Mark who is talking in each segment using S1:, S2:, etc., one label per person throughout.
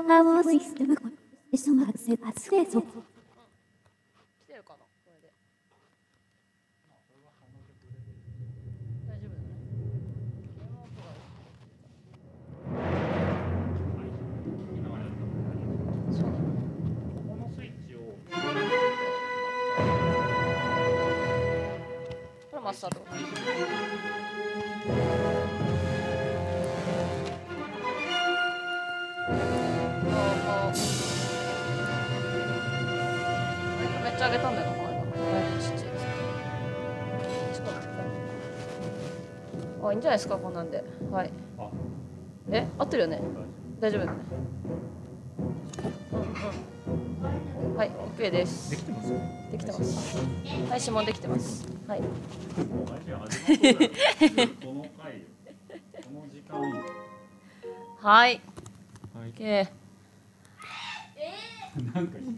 S1: Vamos sistema con eso más se hace eso。
S2: 来てるかなこれで。大丈夫だね。そうだね。
S3: このスイッチを
S2: これマスタード。めっちゃ上げたんだよな、この間。ちっちゃいです。ちょっと待って。あ、いいんじゃないですか、こんなんで。はい。え、合ってるよね。大丈夫だね。はい、OK です。
S3: できてます。
S2: できてます。はい、指紋できてます。はい。
S3: もう始まってるこの回、この時間。
S2: はい。
S4: はい。
S2: OK。
S3: なんか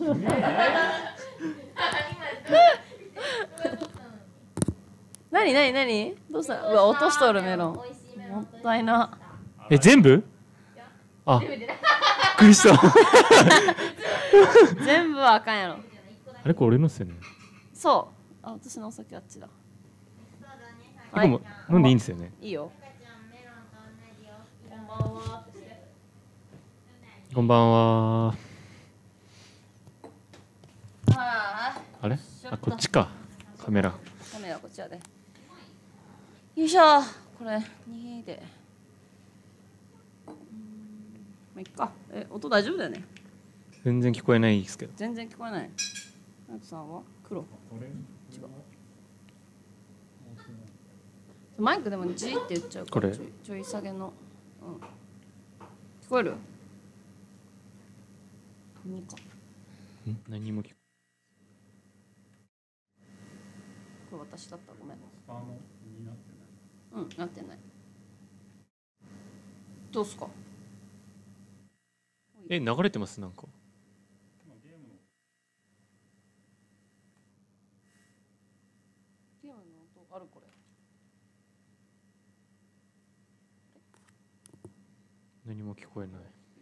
S2: 何どうした？うわ、落としとるメロン。もったいな。
S4: え、全部？あ、びっくりした。
S2: 全部はあかんやろ。
S4: あれこれ俺のっすよね。
S2: そう。あ、私のお酒あっちだ。
S4: はい。飲んでいいんですよね。
S2: いいよ。
S4: こんばんは。あれ？あ、こっちか。カメラこ
S2: っちやで。よいしょ。これ2で。まあいっか。音大丈夫だよね。
S4: 全然聞こえないですけど。
S2: 全然聞こえない。ナツさんは黒。違う。マイクでもGって言っちゃうから。ちょい下げの。聞こえる？2か。
S4: 何も聞こえ。
S2: これ私だった。ごめん。
S3: なってない。
S2: なってない。どうすか？
S4: 流れてますなんか。
S2: ゲームの音あるこれ。
S4: 何も聞こえない。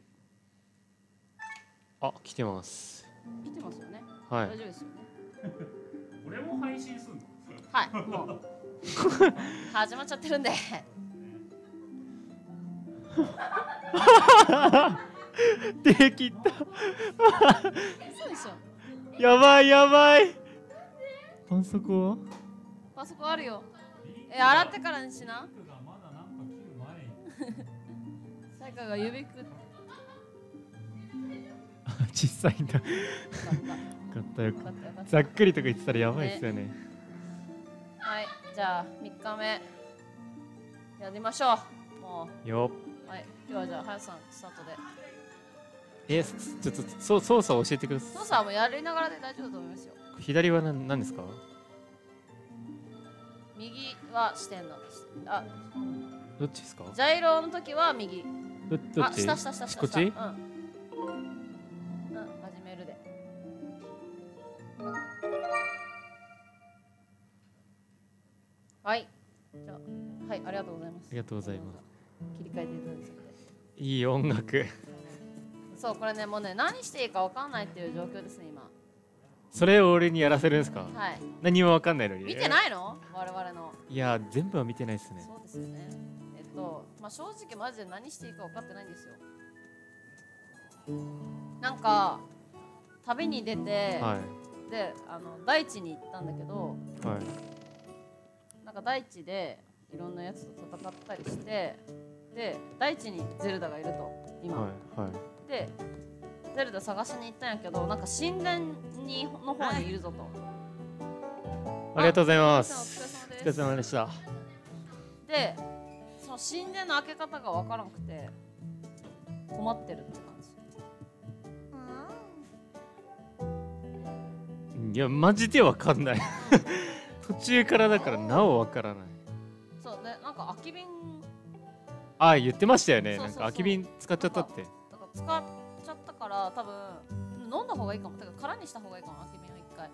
S4: あ、来てます。
S2: 来てますよね。
S4: はい。
S2: 大丈夫ですよね。
S3: 俺も配信するの？
S2: はい、もう始まっちゃってるんで。
S4: 手切った。
S2: そうでしょ。
S4: やばいやばい。パソコンは？
S2: パソコンあるよ。洗ってからにしな。サイカが指く。
S4: 小さいんだ。よかったよかった。ざっくりとか言ってたらやばいですよね。
S2: はい、じゃあ3日目やりましょう。もう。
S4: よっ。
S2: はい、今日はじゃあ林さんスタートで。
S4: ちょっと操作を教えてください。
S2: 操作もやりながらで大丈夫だと思いますよ。
S4: 左は何ですか？
S2: 右は視点の。あ、
S4: どっちですか？
S2: ジャイロの時は右。
S4: どっち？
S2: 下。
S4: こっち？
S2: 始めるで。はい。じゃあ、はい、ありがとうございます。
S4: ありがとうございます。
S2: 切り替えていただいて。
S4: いい音楽。
S2: そう、これね、もうね、何していいかわかんないっていう状況ですね、今。
S4: それを俺にやらせるんですか？
S2: はい。
S4: 何もわかんないのに。
S2: 見てないの？我々の。
S4: いや、全部は見てないですね。
S2: そうですよね。まあ正直マジで何していいか分かってないんですよ。なんか旅に出て、
S4: はい、
S2: で大地に行ったんだけど、
S4: はい、
S2: なんか大地でいろんなやつと戦ったりして、で大地にゼルダがいると今、
S4: はいはい、
S2: でゼルダ探しに行ったんやけど、なんか神殿の方にいるぞと。
S4: ありがとうございます。
S2: お疲れ様でした。
S4: で
S2: その神殿の開け方が分からなくて困ってるって感
S4: じ。いやマジで分かんない。途中からだからなお分からない。
S2: そうね、なんか空き瓶。
S4: あ、言ってましたよね。なんか空き瓶使っちゃったって。
S2: だから使っちゃったから多分飲んだ方がいいかも。だから空にした方がいいかも、空き瓶を一回。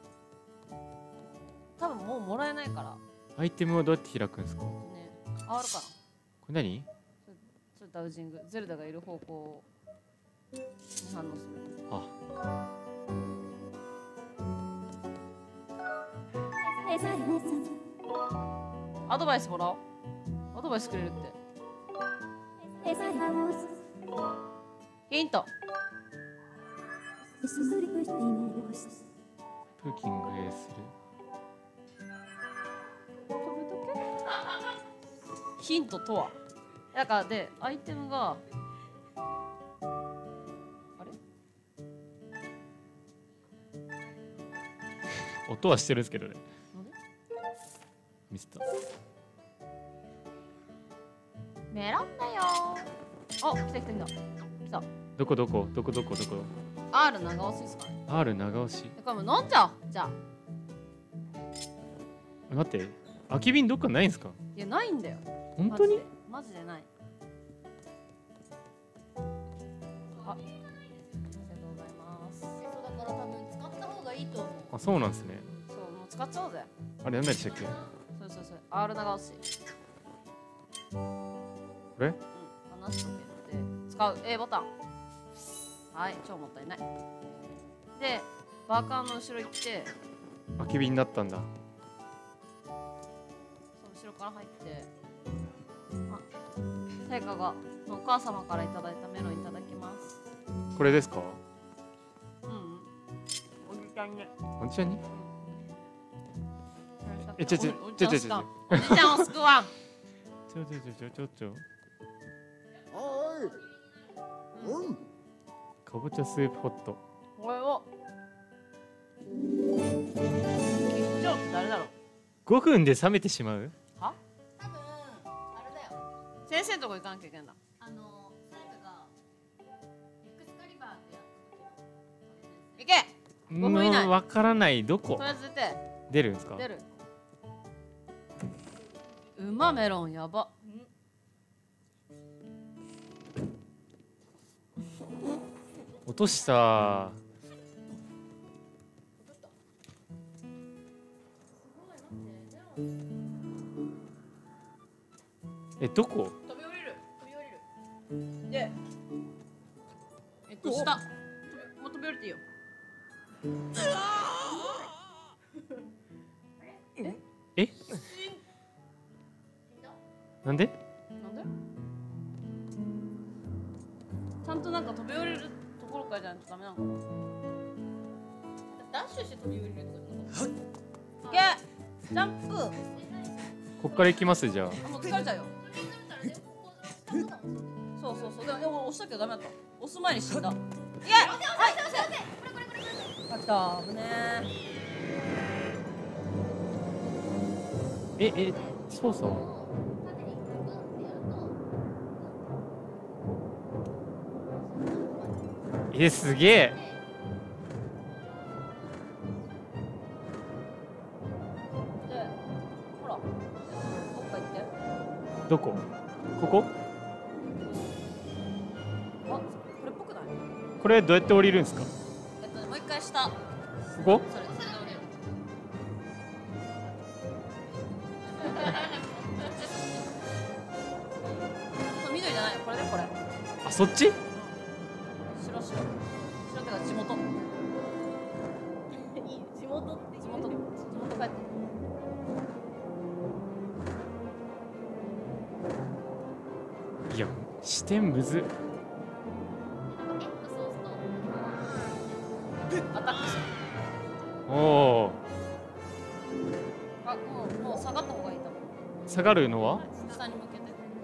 S2: 多分もうもらえないから。
S4: アイテムはどうやって開くんですか？ね、
S2: あるかな。
S4: これ何？
S2: それダウジング。ゼルダがいる方向を反応する。
S4: あ、
S2: アドバイスもらおう。アドバイスくれるって。ヒント。
S4: プーキング A する。
S2: ヒントとはだからでアイテムがあれ
S4: 音はしてるんですけどね。
S2: なんで
S4: ミスった。
S2: メロンだよー。あ、来た来た来た来た。
S4: どこどこどこどこどこ。
S2: R 長押しですかね。
S4: R 長押し。
S2: これもう飲んじゃおう。じゃあ
S4: 待って、空き瓶どっかないんすか？
S2: いやないんだよ。
S4: 本当に？
S2: マジでない。あ、ありがとうございます。
S5: そうだから多分使った方がいいと思う。
S4: あ、そうなんですね。
S2: そう、もう使っちゃおうぜ。
S4: あれ何でしたっけ？
S2: そう R 長押し。
S4: これ？
S2: うん、話しとけって使う A ボタン。はい、超もったいない。で、バーカーの後ろ行って、
S4: 空き瓶だったんだ。
S2: そう後ろから入って、あ、成果がお母様からいただいたメロンいただきます。
S4: これですか？
S2: うん、おじちゃんに。
S4: おじちゃんに？
S2: おじちゃんを救わん。
S4: ちょ。かぼちゃスープホット。
S2: これを吉祥って誰だろう。
S4: 5分で冷めてしまう？
S2: は？
S5: 多分あれだよ。
S2: 先生のとこ行かなきゃいけないんだ。
S5: セイカがエクスカリバーってやった時の。
S2: 行け。5分以内。
S4: わからない。どこ？
S2: とりあえず出て。
S4: 出るんですか？
S2: 出る。うまメロンやば。
S4: 落とした。え、どこ？
S2: 飛び降りる。で、下。もう飛び降りていいよ。
S4: え？なんで？
S2: なんで？ちゃんとなんか飛び降りるところからじゃないとダメなのかな。
S5: ダッシュして飛び降りるとかじゃなかっ
S2: いけ。ジャンプ。
S4: こっから行きますじゃあ。
S2: あ、もう疲れちゃうよ。そう。でも押したけどダメだった。押す前に死んだ。いけ。はい。あった。危ね
S4: え、そうそう。すげえ。
S2: で、ほら、どっか行って。
S4: どこ？ここ？
S2: あ、これっぽくない？
S4: これどうやって降りるんですか？
S2: もう一回下。
S4: ここ？
S2: それで降りる。そう緑じゃないよ。これでこれ。
S4: あ、そっち？
S2: 白ってか地元。
S5: た。いい地元って
S2: 地元帰って。
S4: いや、視点むずっ。
S2: アタックする。
S4: おお。
S2: あ、もう下がった方がいいと思う。
S4: 下がるのは？
S2: 下に向け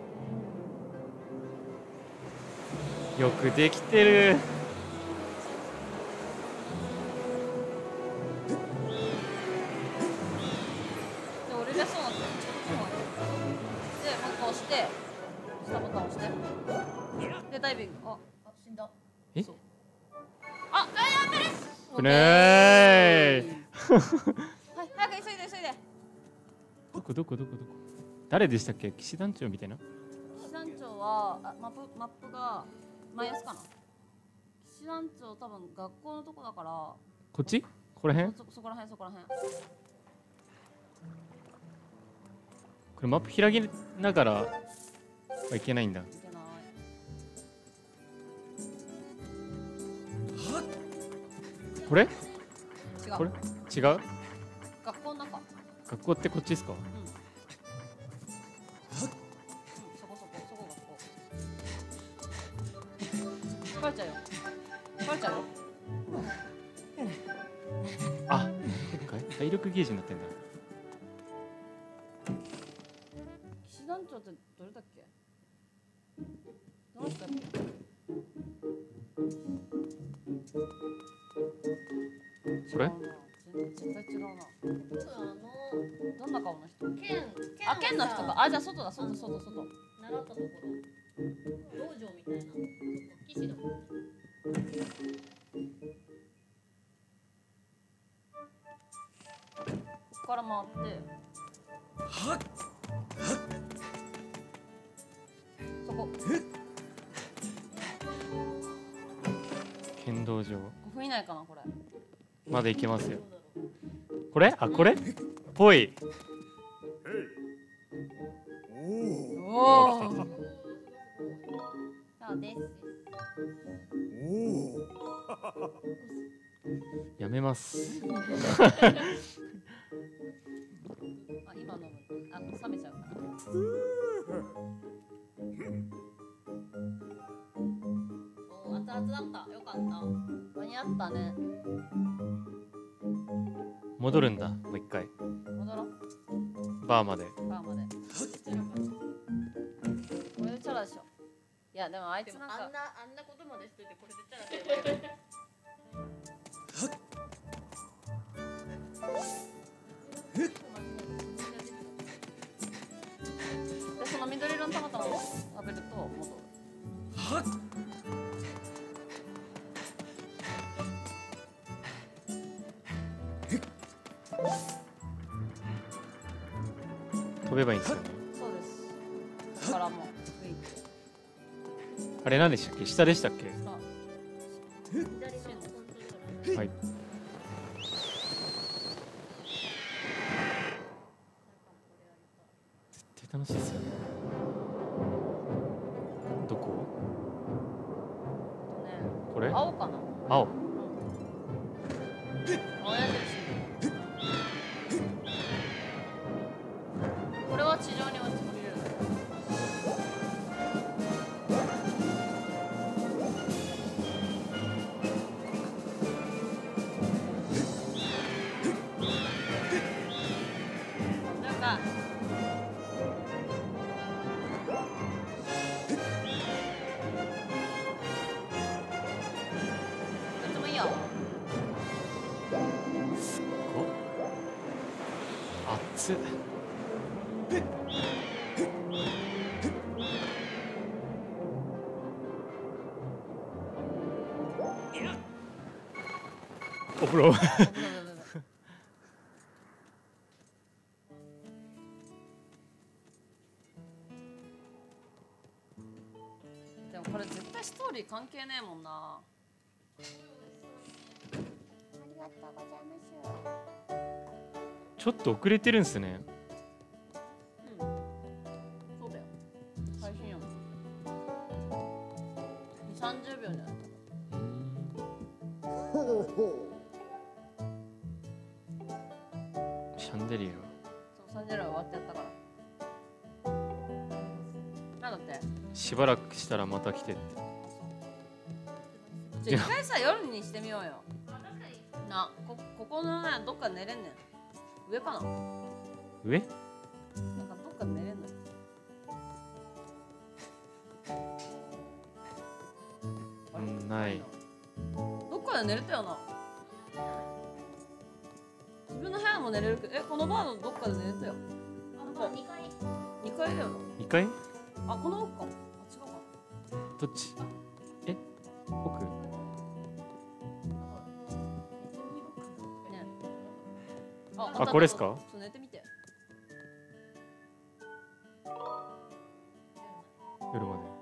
S2: て。
S4: よくできてる。
S2: で、降りれそうなんだよ。で、もう一回押して、下ボタン押して。で、ダイビング。あ、死んだ。
S4: え？
S2: そう。あ、やべえ。
S4: ぶねー。
S2: はい、早く急いで。
S4: どこ？誰でしたっけ？騎士団長みたいな？
S2: 騎士団長はマップがマイアスかな。騎士団長多分学校のとこだから。
S4: こっち？ここら辺？
S2: そこら辺。
S4: これマップ開きながらはいけないんだ。
S2: いけない。
S4: これ
S2: 違う
S4: これ違う？
S2: 学校の中。
S4: 学校ってこっちですか？
S2: そこ学校。バレちゃうよ。バレちゃうよ。
S4: あ、体力ゲージになってんだ。
S2: 騎士団長ってどれだっけ？どの人だっけ？
S4: これ？
S2: 違うな。絶対違うな。どんな顔の人？あ、剣の人か。あ、じゃあ外だ、外。
S5: 習ったところ道場みたいな騎士の
S2: ここから回ってそこ
S4: 剣道場
S2: 5分以内かなこれ。
S4: まだ行けますよ。これ？あ、これ？ぽい。
S2: おおそうです。
S4: やめます。
S2: あ、今飲む。あ、冷めちゃうから。
S5: お熱々だった。よかった。
S2: 間に合ったね。
S4: 戻るんだ。もう一回
S2: 戻ろう。
S4: バーまで。
S2: バーまで。これでチャラでしょ。いやでもあいつなんか
S5: あんなことまでしといてこれでチャラってやばいよ。
S2: でその緑色のたまたま食べると戻る。
S4: 飛べばいいんですよね。
S2: そうです。だからもうウィン
S4: あれ何でしたっけ？下でしたっけ？
S2: さあ
S5: 左のコントローラー。
S4: はい。絶対楽しいですよね。どこ？
S2: ね
S4: これ？
S2: 青かな。
S4: 青。
S2: 青矢印。これは地上に落ちる。なんかどっちもいいよ。
S4: 熱っ。お風呂。
S2: でもこれ絶対ストーリー関係ねえもんな。ありがとうございます。
S4: ちょっと遅れてるんすね。
S2: うん。そうだよ。最新やもん。2、30秒じゃない。
S4: シャンデリ
S2: そう、30秒終わってやったから。なんだって。
S4: アしばらくしたらまた来てって。
S2: 一回さ夜にしてみようよ。な、ここのねどっか寝れんねん。上かな。
S4: 上？
S2: なんかどっか寝れんのよ。
S4: うん、ない。
S2: どっかで寝れたよな。自分の部屋も寝れるけど、このバーのどっかで寝れたよ。
S5: あ、もう2階。
S2: 2階だよな。
S4: 2階？
S2: あ、この奥か。あ、違うか。
S4: どっち？え？奥？
S2: ね。
S4: あ、これっすか？
S2: そう、寝てみて。
S4: 夜まで。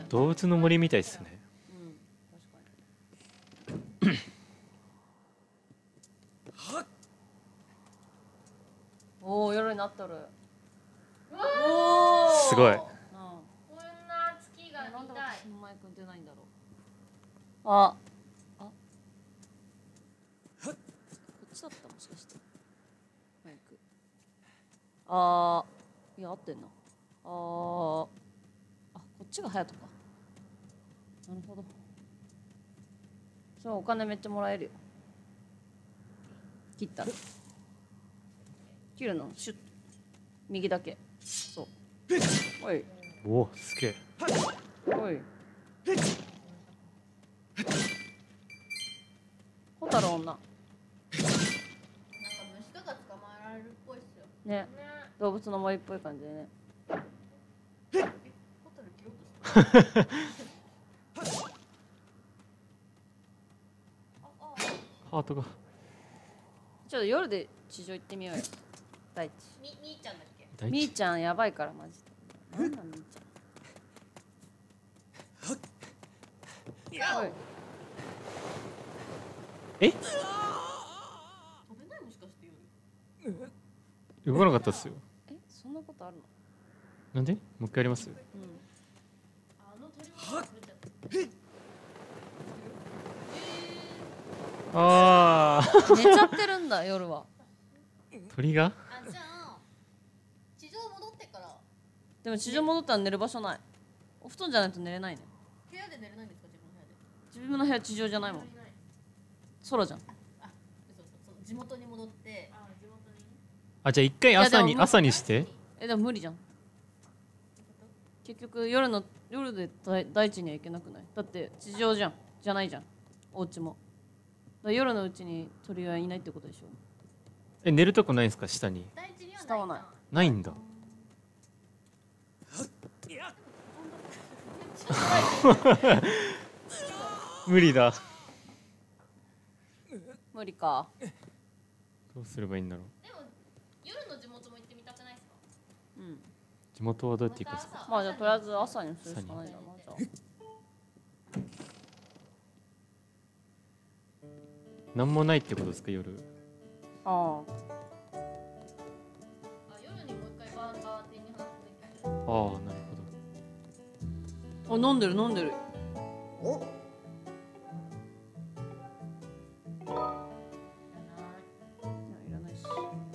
S4: 動物の森みたいですね。
S2: うん確かに。おお夜になっとる。おお
S4: すごい。
S2: うん
S5: こんな月が
S2: なんで
S5: 見たい。
S2: 私のマイク出ないんだろう。あ、こっちだったもしかして。マイク。いや合ってんな。こっちが隼人か。なるほど。そうお金めっちゃもらえるよ。切ったら。切るのシュッ。右だけ。そう。おい。
S4: おお、すげえ。
S2: おい。ホタル女。
S5: なんか虫とか捕まえられるっぽいっすよ。
S2: ね。
S5: ね。
S2: 動物の森っぽい感じでね。
S5: ホタル切ろうとした。
S4: ハートが。
S2: ちょっと夜で地上行ってみようよ。大地。
S5: みーちゃんだっけ？
S2: みーちゃんやばいからマジで。なんだみーちゃん。おい。
S4: え？
S5: 飛べないもしかして夜。
S4: 動かなかったっすよ。
S2: え、そんなことあるの？
S4: なんで？もう一回やります？
S2: う
S5: あの鳥は食べちゃった。
S4: ああ。
S2: ん。寝ちゃってるんだ夜は。
S4: 鳥が？
S5: あ、じゃあ地上戻ってから
S2: でも地上戻ったら寝る場所ない。お布団じゃないと寝れないね。
S5: 部屋で寝れないんですか？自分の部屋で。
S2: 自分の部屋地上じゃないもん。空じゃん。
S5: そう地元に戻って。
S4: あ、じゃあ一回
S2: いやでも
S4: 朝にして。
S2: え、でも無理じゃん。結局夜で大地には行けなくない？だって地上じゃん。じゃないじゃん。お家も。だから夜のうちに鳥はいないってことでしょ。
S4: え、寝るとこないんですか下に？
S5: 大地には
S2: 下はない。
S4: ないんだ。無理だ。
S2: 無理か。
S4: どうすればいいんだろう。
S5: でも夜の地元も行ってみたくないですか？
S2: うん。
S4: 地元はどうやって行くんですか？
S2: まあじゃあとりあえず朝にするしかないんだな。じゃあ。
S4: なんもないってことですか夜？
S2: あ
S5: 夜にもう一回バーテンに話すべき。
S4: ああ、なるほど。
S2: あ。飲んでる。いらないし。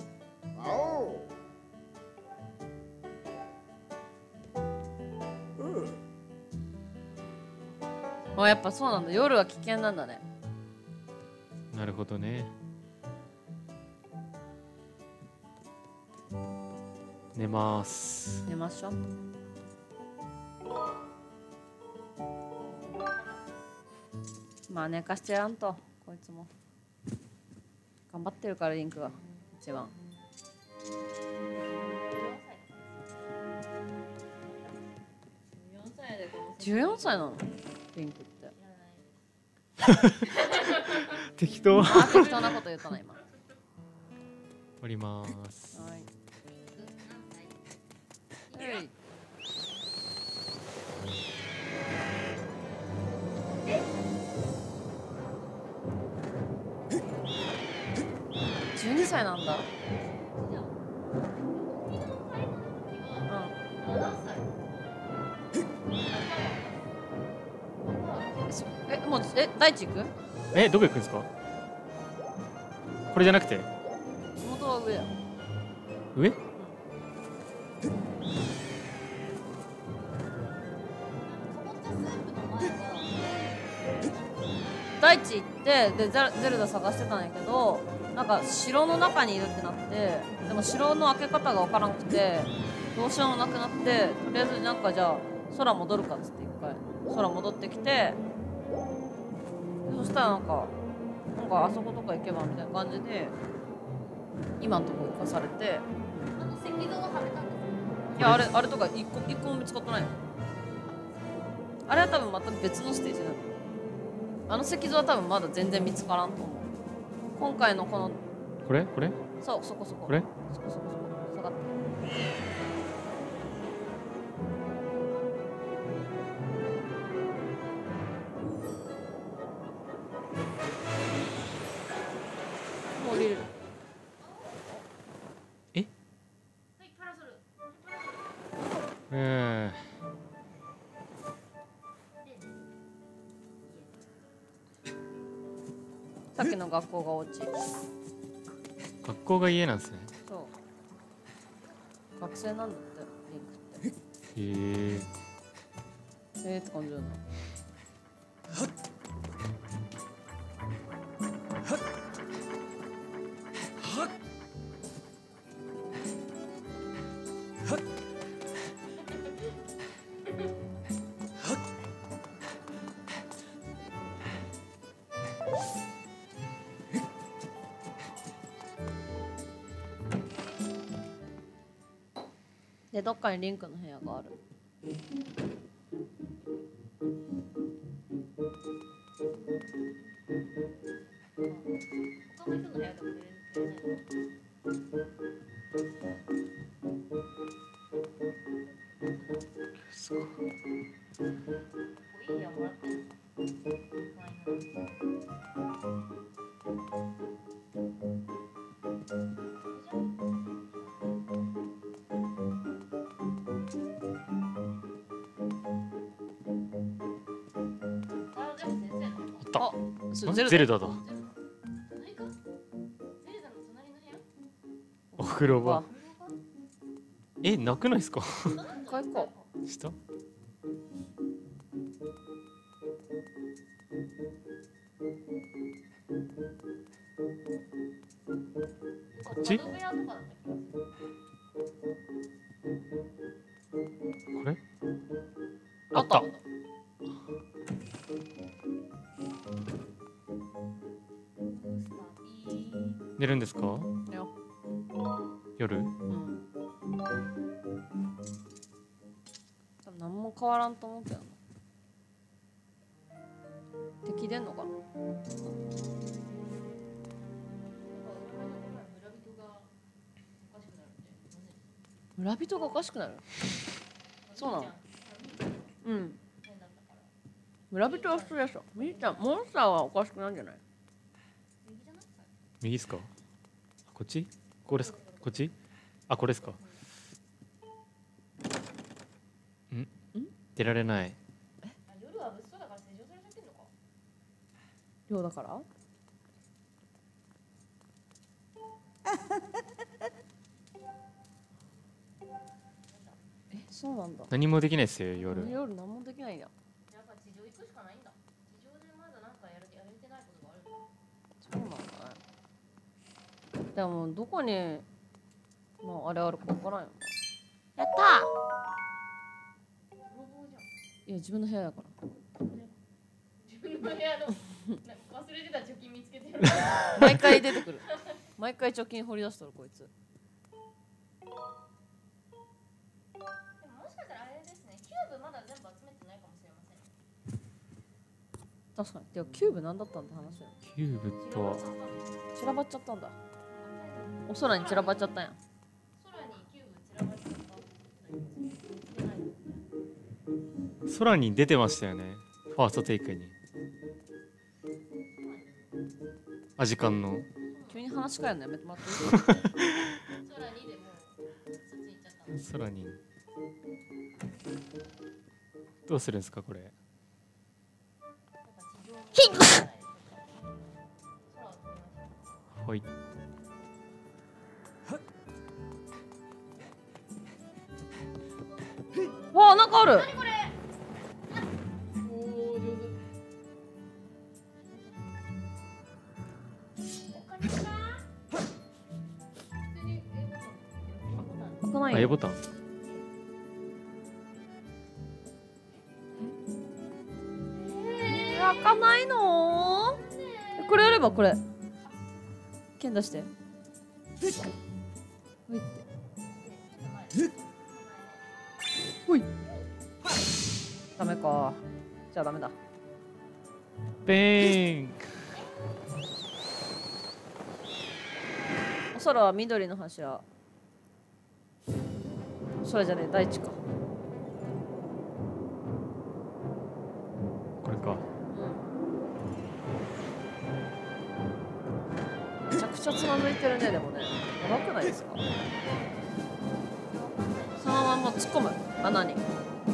S2: あ、やっぱそうなんだ。夜は危険なんだね。
S4: なるほどね。寝ます。
S2: 寝ましょう。まあ寝かしてやらんと、こいつも。頑張ってるからリンクは一番。14歳なのリンクって。
S4: 適当。
S2: 適当なこと言ったな今。
S4: おります。
S2: はい。12歳なんだ。もう大地行く？
S4: え、どこ行くんですか？これじゃなくて
S2: 地元は上や。
S4: 上？
S2: 大地行ってでゼルダ探してたんやけど、なんか城の中にいるってなって、でも城の開け方が分からなくてどうしようもなくなって、とりあえずなんかじゃあ空戻るかっつって一回空戻ってきて、でそしたらなんかあそことか行けばみたいな感じで今のとこ行かされて。
S5: 石像ははめたんですか？
S2: いやあれとか一個も見つかってないの。あれは多分また別のステージなの。あの石像は多分まだ全然見つからんと思う。今回のこの
S4: これ
S2: そうそこ
S4: これ
S2: そこ下がって。 さっきの学校が落ち。
S4: 学校が家なんですね。
S2: そう。学生なんだってリンクって。って感じだな。で、どっかにリンクの部屋がある。他の人の部屋でも寝れない
S4: そう。
S2: の？いいやもらってんの？あ、
S4: ゼルダだ。お風呂場。なくないですか？
S2: 買いか。
S4: 下？こっち？これ？あった。寝るんですか？夜？
S2: 多分何も変わらんと思うけどな。敵出んのかな？村人がおかしくなる？そうなの？うん。村人は普通でしょ。みーちゃん、モンスターはおかしくなんじゃない？
S4: 右ですか？こっち？これですか？こっち？あ、これですか？出られない。
S5: 夜は物騒だから施錠されちゃってんのか？
S2: 量だから？そうなんだ。
S4: 何もできないですよ、夜。
S2: 夜何もできないんだ。
S5: やっぱ地上行くしかないんだ。地上でまだなんかやれてないことがあるんだ。
S2: そうなんだね。でもどこにあれあるか分からんよ。やったー。いや自分の部屋だから。
S5: 自分の部屋の忘れてた貯金見つけてる。
S2: 毎回出てくる。毎回貯金掘り出しとるこいつ。
S5: でももしかしたらあれですね、キューブまだ全部集めてないかもしれません。
S2: 確かに。でもキューブ何だったんって話だよ。
S4: キューブとは
S2: 散らばっちゃったんだ。お空に散らばっちゃったんや。
S5: 空にキューブ散らばっちゃった。
S4: 空に出てましたよね。ファーストテイクに。アジカンの。
S2: 急に話変えるのやめてもらっていい？
S5: 空にでもそっち行っちゃったの。
S4: 空に。どうするんですかこれ？
S2: ヒン
S4: はい。
S2: わあ、なんかある。
S5: 何これ？おお、上手。お金か？普通に
S2: 開かないよ。
S4: A ボタン。
S2: 開かないの？これやればこれ。剣出して。ほいって。ほい。ダメか。じゃあダメだ。
S4: ペーン。
S2: お空は緑の柱。空じゃねえ、大地か。
S4: これか。
S2: めちゃくちゃつまずいてるね、でもね。やばくないですか？そのまま突っ込む穴に。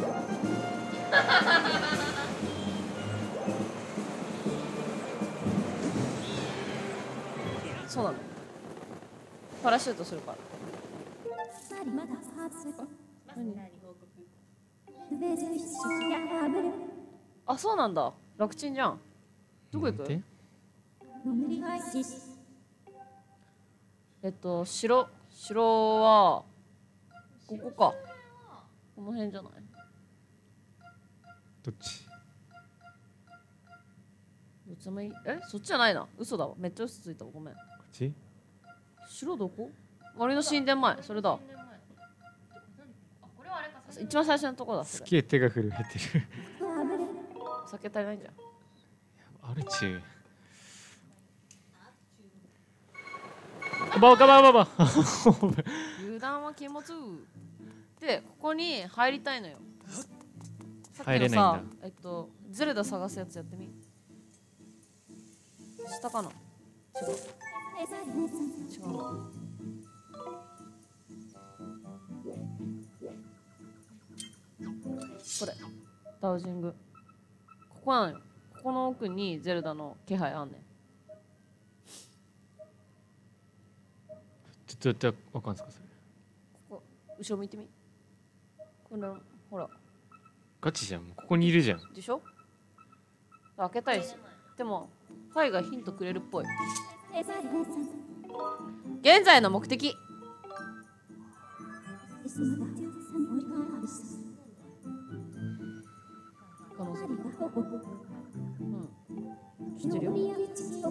S2: そうなの。パラシュートするから。
S1: まだ発
S5: マスターに報告。
S1: ベース一緒やぶる
S2: あ、そうなんだ。楽ちんじゃん。どこ行く？
S4: で
S1: の塗り返し
S2: 城はここか。この辺じゃない？
S4: どっち？
S2: どっちでもいい。そっちじゃないな。嘘だわ。めっちゃ嘘ついたわ。ごめん。
S4: こっち？
S2: 城どこ？森の神殿前。それだ。
S5: あ、これはあれか。
S2: 一番最初のとこだ。それ
S4: すげえ手が震えてる。
S2: 酒足りないんじゃん。
S4: あるちゅう。バカバカバカ。
S2: 油断は禁物。で、ここに入りたいのよ。さっき
S4: 入れ
S2: の
S4: ないんだ
S2: さ、ゼルダ探すやつやってみ。下かな。違うな。これダウジング。ここなのよ。ここの奥にゼルダの気配あんねん。
S4: ちょっとわかんすかそれ。
S2: ここ後ろ向いてみ。これほら
S4: ガチじゃん。ここにいるじゃん。
S2: でしょ。開けたいです。でもファイがヒントくれるっぽい。現在の目的。可能性。知ってるよ。ありがとう。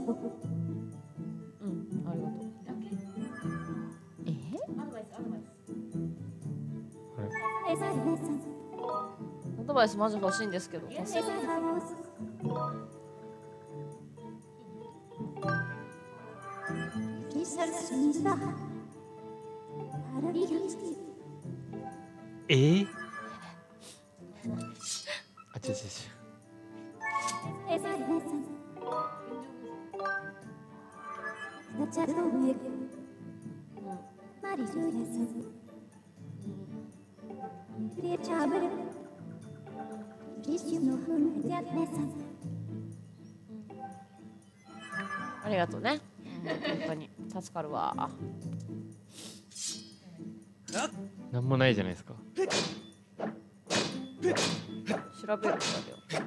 S2: アドバイスマジ欲しいんですけど。
S4: あ、違う違う違う。
S2: ありがとうね。本当に助かるわ。
S4: なんもないじゃないですか。
S2: 調べるんだよ。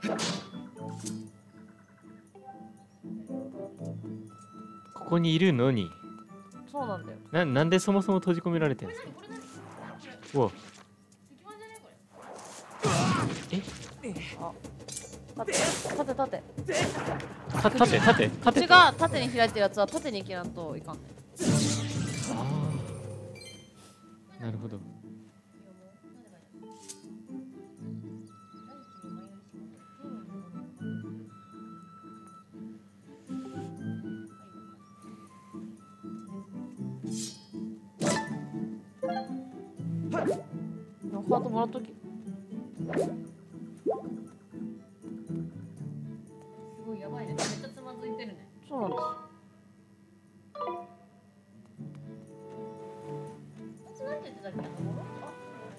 S4: ここにいるのに。
S2: そうなんだよ。
S4: なんでそもそも閉じ込められてるんですか。うわ。
S2: 立て。
S4: 立て。
S2: 口が縦に開いてるやつは縦に行けなんといかんね。
S4: なるほど。
S2: ハートもらっとき。
S5: すごいやばいね。めっちゃつまずいてるね。
S2: そうなんです。
S5: あいつなんて言ってたっけ？なんか戻った？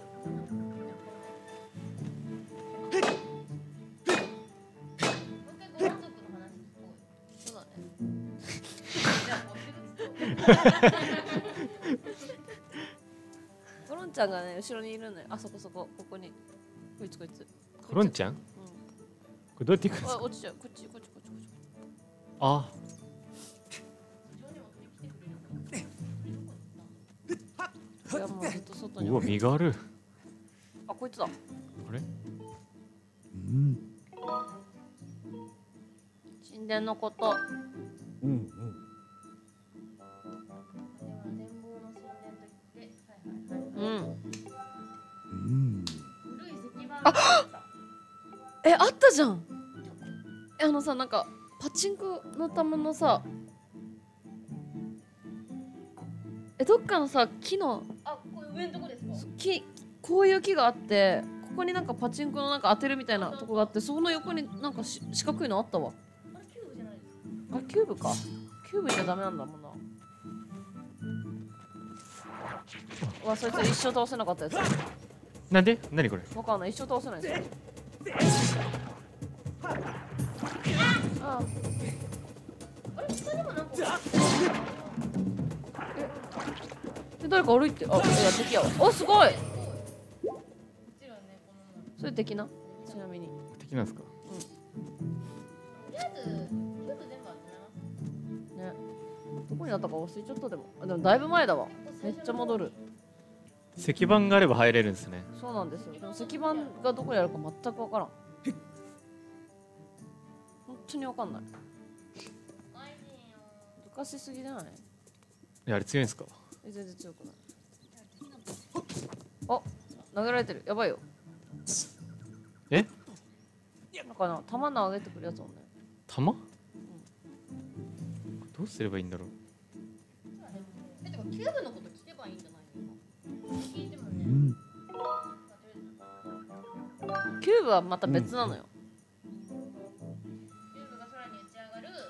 S5: もう一回ご満足の話聞こう。
S2: そうだね。
S5: じゃあ持ってく
S2: コロンちゃんがね後ろにいるのよ。あそこここに。こいつ。
S4: コロンちゃん？これどうやって行くんですか。
S2: 落ちちゃう。こっち。
S4: あ。
S2: いやもうずっと外に。
S4: うわ、身軽。
S2: あ、こいつだ。
S4: あれ？
S2: 神殿のこと。あったじゃん。さ、なんかパチンコの玉のさ、どっかのさ木の、
S5: あ、これ上のとこですか？
S2: こういう木があって、ここになんかパチンコのなんか当てるみたいなとこがあって、その横になんか四角いのあったわ。
S5: あれキューブじゃないですか？
S2: あ、キューブか。キューブじゃダメなんだもんな。 うわそいつ一生倒せなかったやつ。
S4: なんで何これ。
S2: わかんない、一生倒せないですよ。ああ
S5: あれ下にもなんか
S2: で誰か歩いて、あ、いや敵やわ。お、すごい。
S5: もちろんねこの
S2: それ敵な。ちなみに
S4: 敵なんですか。
S5: とりあえずキューブ全部集めます
S2: ね、どこにあったか忘れちゃった。でもだいぶ前だわ。めっちゃ戻る。
S4: 石板があれば入れるんですね。
S2: そうなんですよ。でも石板がどこにあるか全く分からん。本当に分かんない。
S5: 愛人よ
S2: 難しすぎじゃない？
S4: あれ強いんですか。
S2: 全然強くない。あ、投げられてる。やばいよ。
S4: え、
S2: なんかな、弾投げてくるやつもんね。
S4: 弾、どうすればいいんだろう。
S5: てかキューブのこと聞けばいいんじゃないの？聞いてもね
S2: キューブはまた別なのよ。
S5: キューブが空に打ち上がる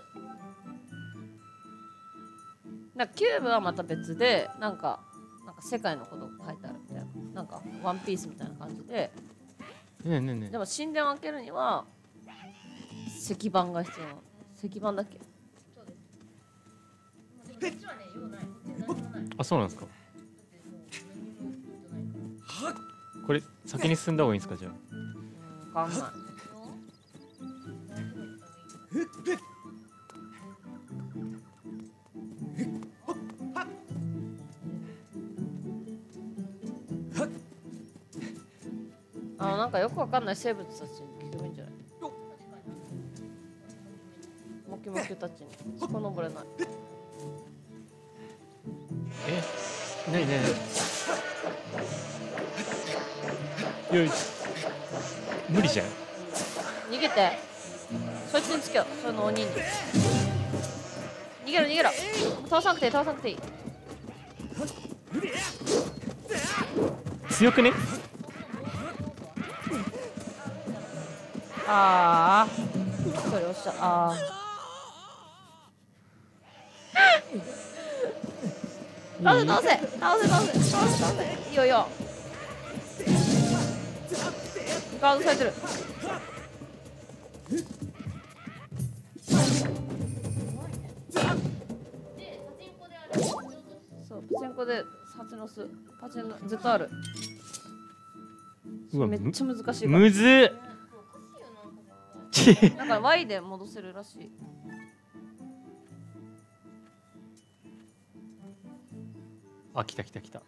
S2: なんかキューブはまた別で、なんか世界のことが書いてあるみたいな。なんかワンピースみたいな感じで。
S4: ねえねえね
S2: でも神殿を開けるには石板が必要なの。石板だっけ？
S5: そうですでもこっちはね用ないこっち何もない
S4: え。あ、そうなんですか。
S5: だってもう何もないから
S4: これ先に進んだ方がいいんですかじゃあ。
S2: 分かんない。なんかよくわかんない生物たちに聞けばいいんじゃない？モキモキたちに。そこ登れない。
S4: え、ねえねえ。よいしょ。無理じゃん。
S2: 逃げて。そいつにつけよう。その鬼に。逃げろ逃げろ。倒さなくていい倒さなくていい。
S4: 強くね。
S2: ああ。それおっしゃ。ああ。倒せ倒せ倒せ倒せ倒せ倒せ。いいよいいよ。ガードされてる。そうパチンコで蜂の巣。パチンの絶対ある。
S4: うわ、
S2: めっちゃ難しいから。
S4: むずっ。ち
S2: だから Y で戻せるらしい。
S4: あ、来た来た来た。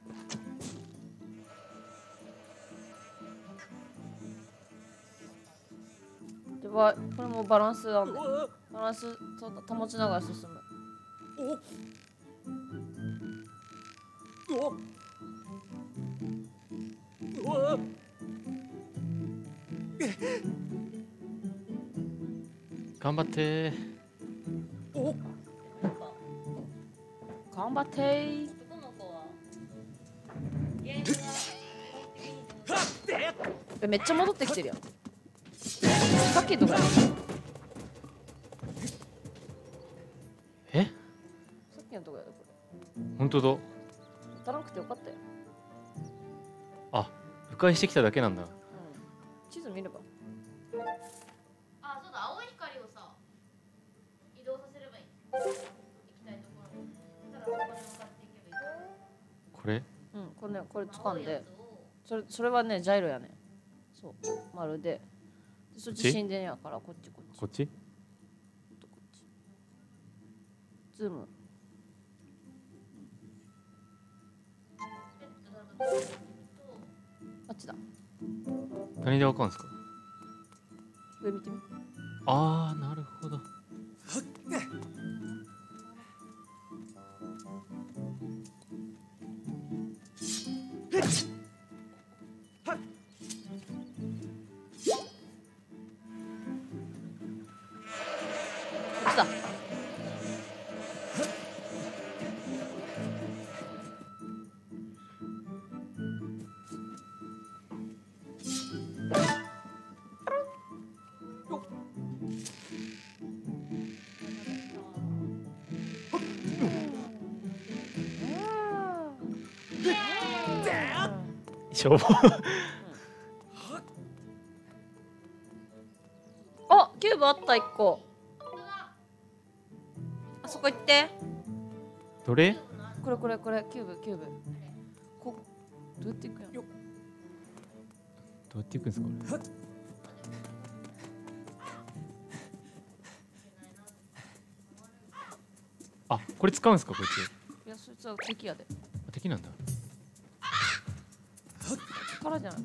S2: でこれもバランスなんで、バランス保ちながら進む。
S4: 頑張って
S2: 頑張ってー。
S5: 男の子はゲームが
S2: めっちゃ戻ってきてるやん。さっきとか。さ
S4: え、
S2: っきのとこやでこれ。
S4: 本当だ。
S2: 当たらなくてよかったよ。
S4: あ、迂回してきただけなんだ。
S2: うん。地図見れば。
S5: あ、そうだ、青い光をさ移動させればいい。行きたいところに。ただそこに向かっていけばいい。
S4: これ
S2: うん、これ掴んで
S5: 青いや。つを
S2: それはねジャイロやね。そう丸で。そっち神殿やからこっちこっち。
S4: こっち。
S2: こっち。ズーム。あっちだ。
S4: 何でわかるんですか。
S2: 上見てみ。
S4: あー、なるほど。
S2: こっちだ。
S4: 消防
S2: あ、キューブあった1個。あそこ行って。
S4: どれ？
S2: これこれこれ、キューブキューブ。こどうやって行くんやろ。
S4: どうやっていくんですかこれ。あ、これ使うんですかこいつ。
S2: いや、そいつは敵やで。
S4: あ、敵なんだ。
S2: 力じゃない。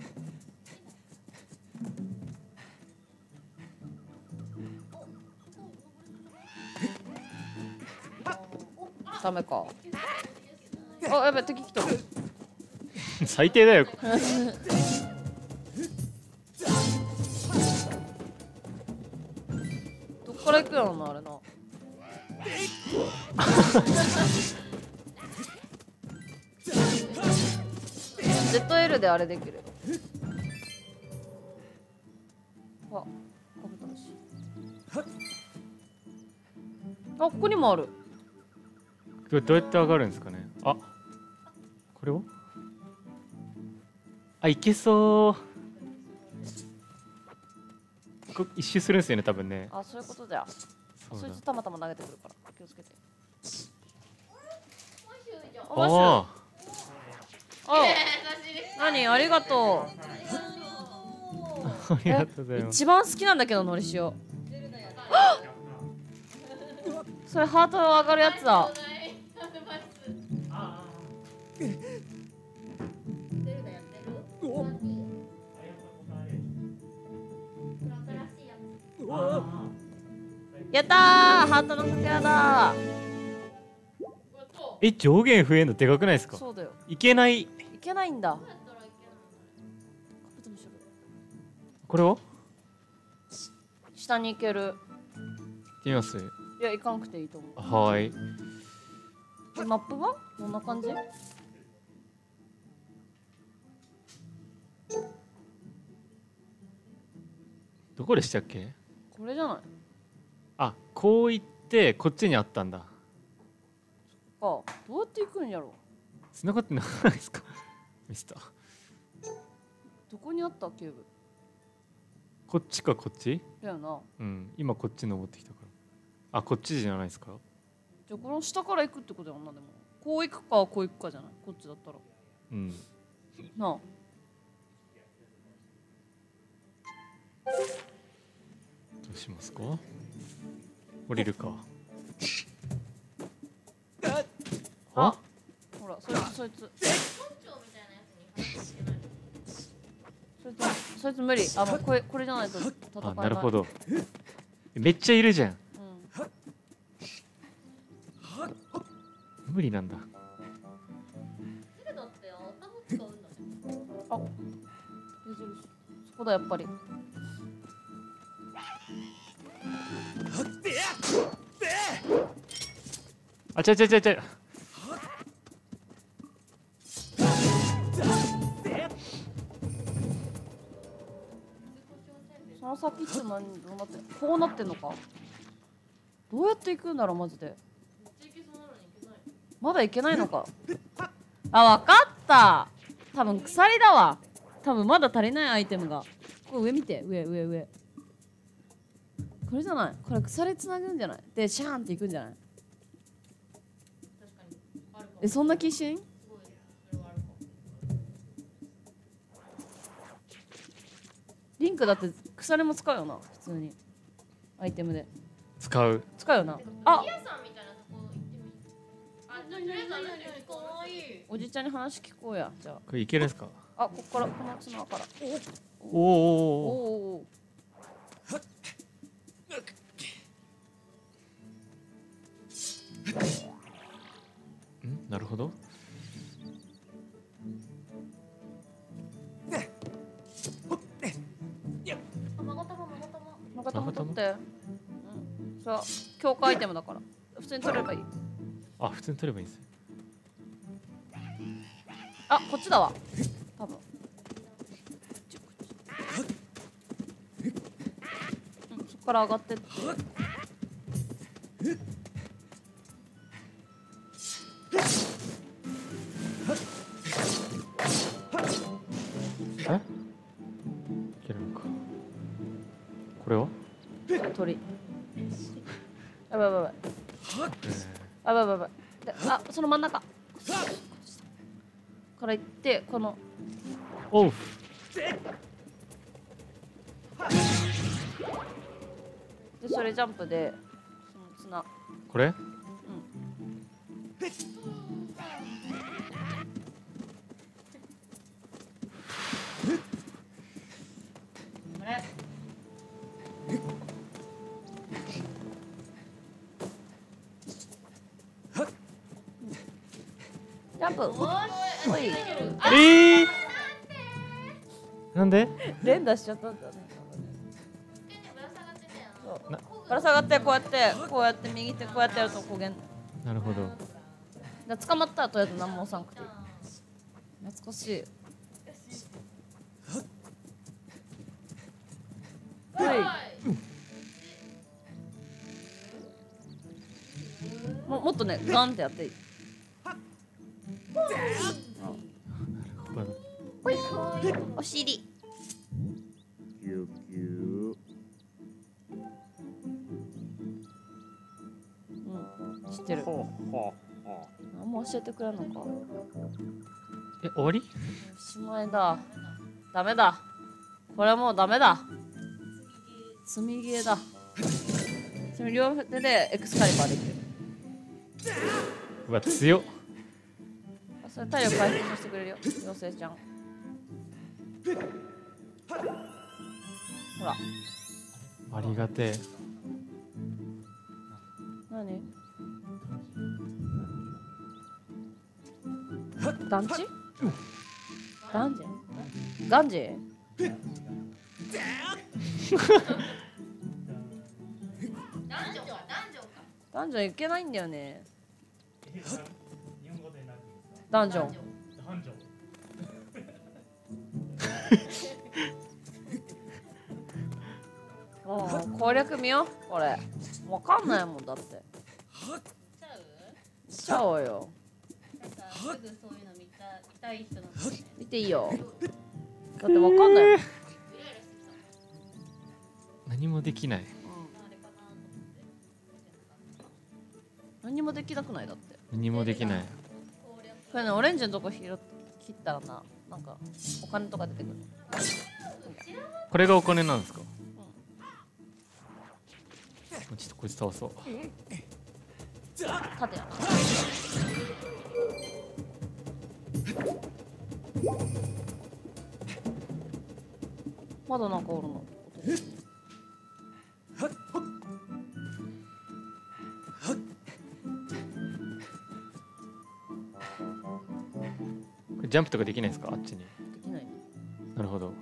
S2: ダメか。あ、やべ、敵来た。
S4: 最低だよ。
S2: どっから行くやろな、あれな。ZL であれできる。あ、カブトムシ。あ、ここにもある。
S4: これどうやって上がるんですかね。あ、これを。あ、いけそう。こ一周するんですよね多分ね。
S2: あ、そういうことじゃ。
S4: そうだ
S2: そいつたまたま投げてくるから気をつけて。
S4: ああ。
S2: あ、何ありがと
S4: ありがとうござ
S2: う。
S4: います。
S2: 一番好きなんだけどのりしお。それハート上がるやつだ。やったー、ハートのかけらだ。
S4: え、上限増えんのでかくないですか。
S2: そうだよ。
S4: いけない。
S2: いけないんだ。
S4: これを
S2: 下に行ける。
S4: 行ってみます。
S2: いや、行かなくていいと思う。
S4: はーい。
S2: マップはどんな感じ？
S4: どこでしたっけ。
S2: これじゃない？
S4: あ、こう行ってこっちにあったんだ。
S2: か、どうやって行くんやろ。
S4: 繋がってないですかミスター。
S2: どこにあったキューブ？
S4: こっちかこっち。
S2: だよな。
S4: うん、今こっち登ってきたから。あ、こっちじゃないですか。
S2: じゃあこの下から行くってことやんな。でもこう行くかこう行くかじゃない。こっちだったら
S4: うん。
S2: なあ。
S4: どうしますか。降りるか。あ、
S2: ほら、そいつそいつ無理。あ、もうこれじゃないと戦えない。
S4: あ、なるほど。めっちゃいるじゃん。
S2: うん、
S4: 無理なんだ。
S2: あ、矢印そこだやっぱり。
S4: あ、ちゃ。
S2: その先って何どうなってんの。こうなってんのか。どうやって行くんだろうマジで。まだ行けないのか。あ、わかった。多分鎖だわ。多分まだ足りないアイテムが。これ上見て、上。これじゃない。これ鎖つなぐんじゃない。でシャーンって行くんじゃない。そんな気しん。リンクだって鎖も使うよな普通にアイテムで
S4: 使う
S2: よな。あ、おじちゃんに話聞こうや。じゃ
S4: これいけるんですか。
S2: あ、こっからこの綱から。
S4: おお。ん、なるほど。
S2: マガタモ取って。うん。さあ、強化アイテムだから。普通に取ればいい。
S4: あ、普通に取ればいいんです。
S2: あ、こっちだわ。多分。うん、そこから上がってって。
S4: え？いけるのか。これは？
S2: 鳥。やばいやばいやばい。あ、やばいやばいやばい。で、あ、その真ん中。から行ってこの。
S4: おう。
S2: でそれジャンプでその綱。
S4: これ？
S5: あれ
S2: ジャンプ。おい。
S4: なんで？
S2: 連打しちゃったんだね。
S5: ぶら下がってたよ
S2: そうぶら下がってこうやって右手こうやってやると焦げん。
S4: なるほど。
S2: で捕まったらとりあえず何も押さんくていい。懐かしい。もっとねガンってやっていい。ほいお尻。
S4: キュキュ。
S2: 知ってる。何も教えてくれんのか。
S4: え、終わり？
S2: おしまいだ。ダメだ。これはもうダメだ。積みゲーだ。その両手でエクスカリバーできる。
S4: うわ、強っ。
S2: それ体力回復させてくれるよ、妖精ちゃん。ほら。
S4: ありがてえ。
S2: 何？団地？ダンジェン？ガンジー？ダンジョン行けないんだよね。ダンジョン。もう攻略見ようこれ。わかんないもんだって。見ちゃおうよ。
S5: すぐそういうの見たい人なんだね。
S2: 見ていいよ。だってわかんないもん。
S4: 何もできない。
S2: 何もできなくないだって。
S4: 何もできない。
S2: これね、オレンジのとこ切ったらなんかお金とか出てくる。
S4: これがお金なんですか？ちょっとこいつ倒そう。
S2: 縦やな。まだなんかおるの。
S4: これジャンプとかできないですか？あっちに。
S2: できない。
S4: なるほど。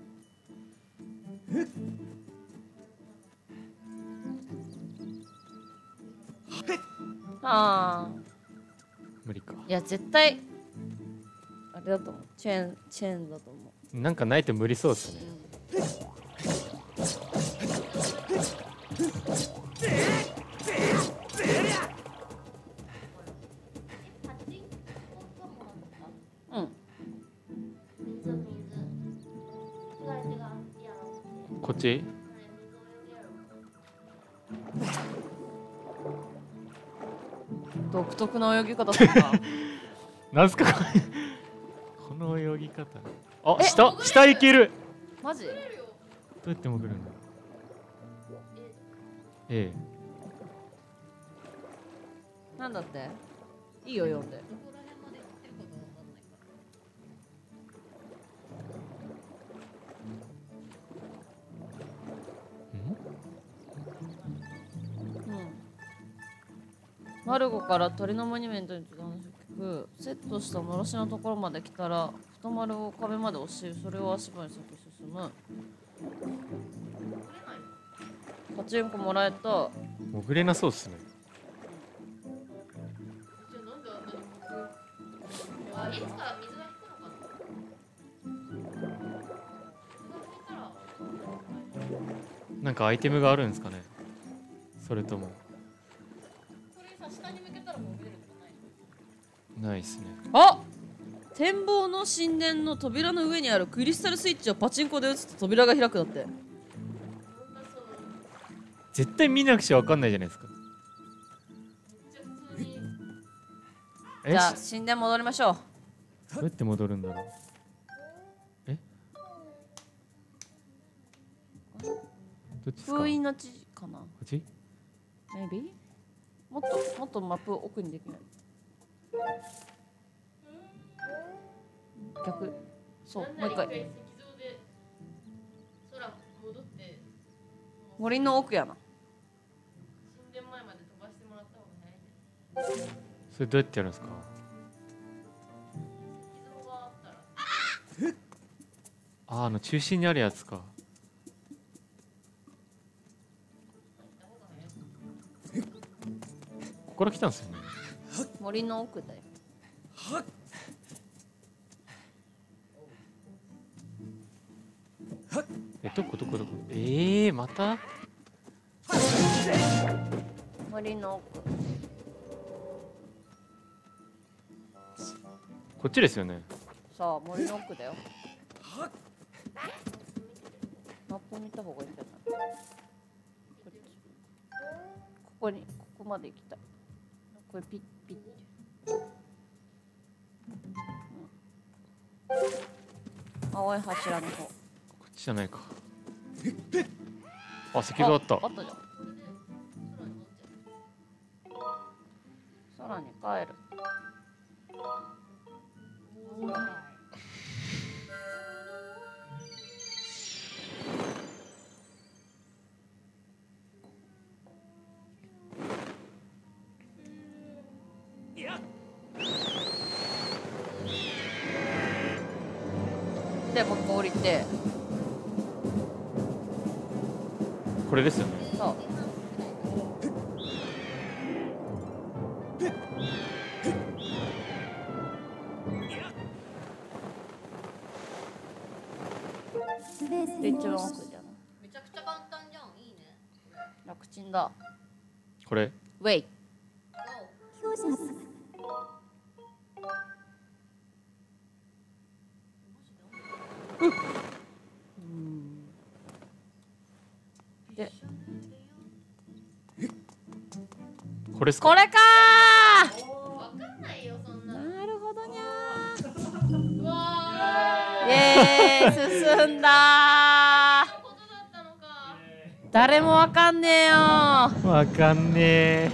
S2: ああ。
S4: 無理か。
S2: いや絶対あれだと思う。チェーンだと思う。
S4: なんかないと無理そうですね。
S2: うん。
S4: こっち？
S2: 独特な泳ぎ方するな。
S4: なんすかこれ？この泳ぎ方。あ、下行ける。
S2: マジ？
S4: どうやって潜るんだ？ええ。
S2: なんだって？いいよ読んで。マルゴから鳥のモニュメントについて話を聞く。セットしたのろしのところまで来たら太丸を壁まで押し、それを足場に先進む。パチンコもらえた。
S4: 潜れなそうっすね。
S5: いつから水が引くのかな。
S4: なんかアイテムがあるんですかね。それとも。
S5: これさ下に向けたらもう見れるとかないの？
S4: ないっすね。
S2: あ、 展望の神殿の扉の上にあるクリスタルスイッチをパチンコで打つと扉が開くだって。
S4: 絶対見なくちゃ分かんないじゃないですか。
S2: じゃあ神殿戻りましょう。
S4: どうやって戻るんだろう。え、どっちですか。
S2: 封印の地かな。
S4: こっち。
S2: Maybe? もっとマップを奥にできない。逆。そう、もう一回。
S5: 石像で空戻って
S2: 森の奥やな。
S5: 神殿前まで飛ばしてもらった方が早いね。
S4: それどうやってやるんですか。
S5: 石像があったら
S4: ああ、中心にあるやつか。ここから来たんですよね。
S2: 森の奥だよ。
S4: どこ。また。
S2: 森の奥。
S4: こっちですよね。
S2: さあ森の奥だよ。マップ見た方がいいんじゃない。こっち。ここまで行きたい。これピッピッて。青い柱の方。
S4: こっちじゃないか。あ、石像あった。
S2: あったじゃん。空に帰る。で、もう一回降りて。
S4: これですよね。
S2: そう。で、一番奥じゃん。
S5: めちゃくちゃ簡単じゃん。いいね。
S2: 楽ちんだ。
S4: これ。
S2: ウェイ。
S1: 表示発
S2: で、
S4: これですか。
S2: これか
S5: わかんないよそんな。
S2: ー。なるほどにゃ
S5: うわ
S2: ー。イエーイ、進んだー。
S5: ー。ことだったのか。
S2: 誰もわかんねえよー。
S4: わかんねえ。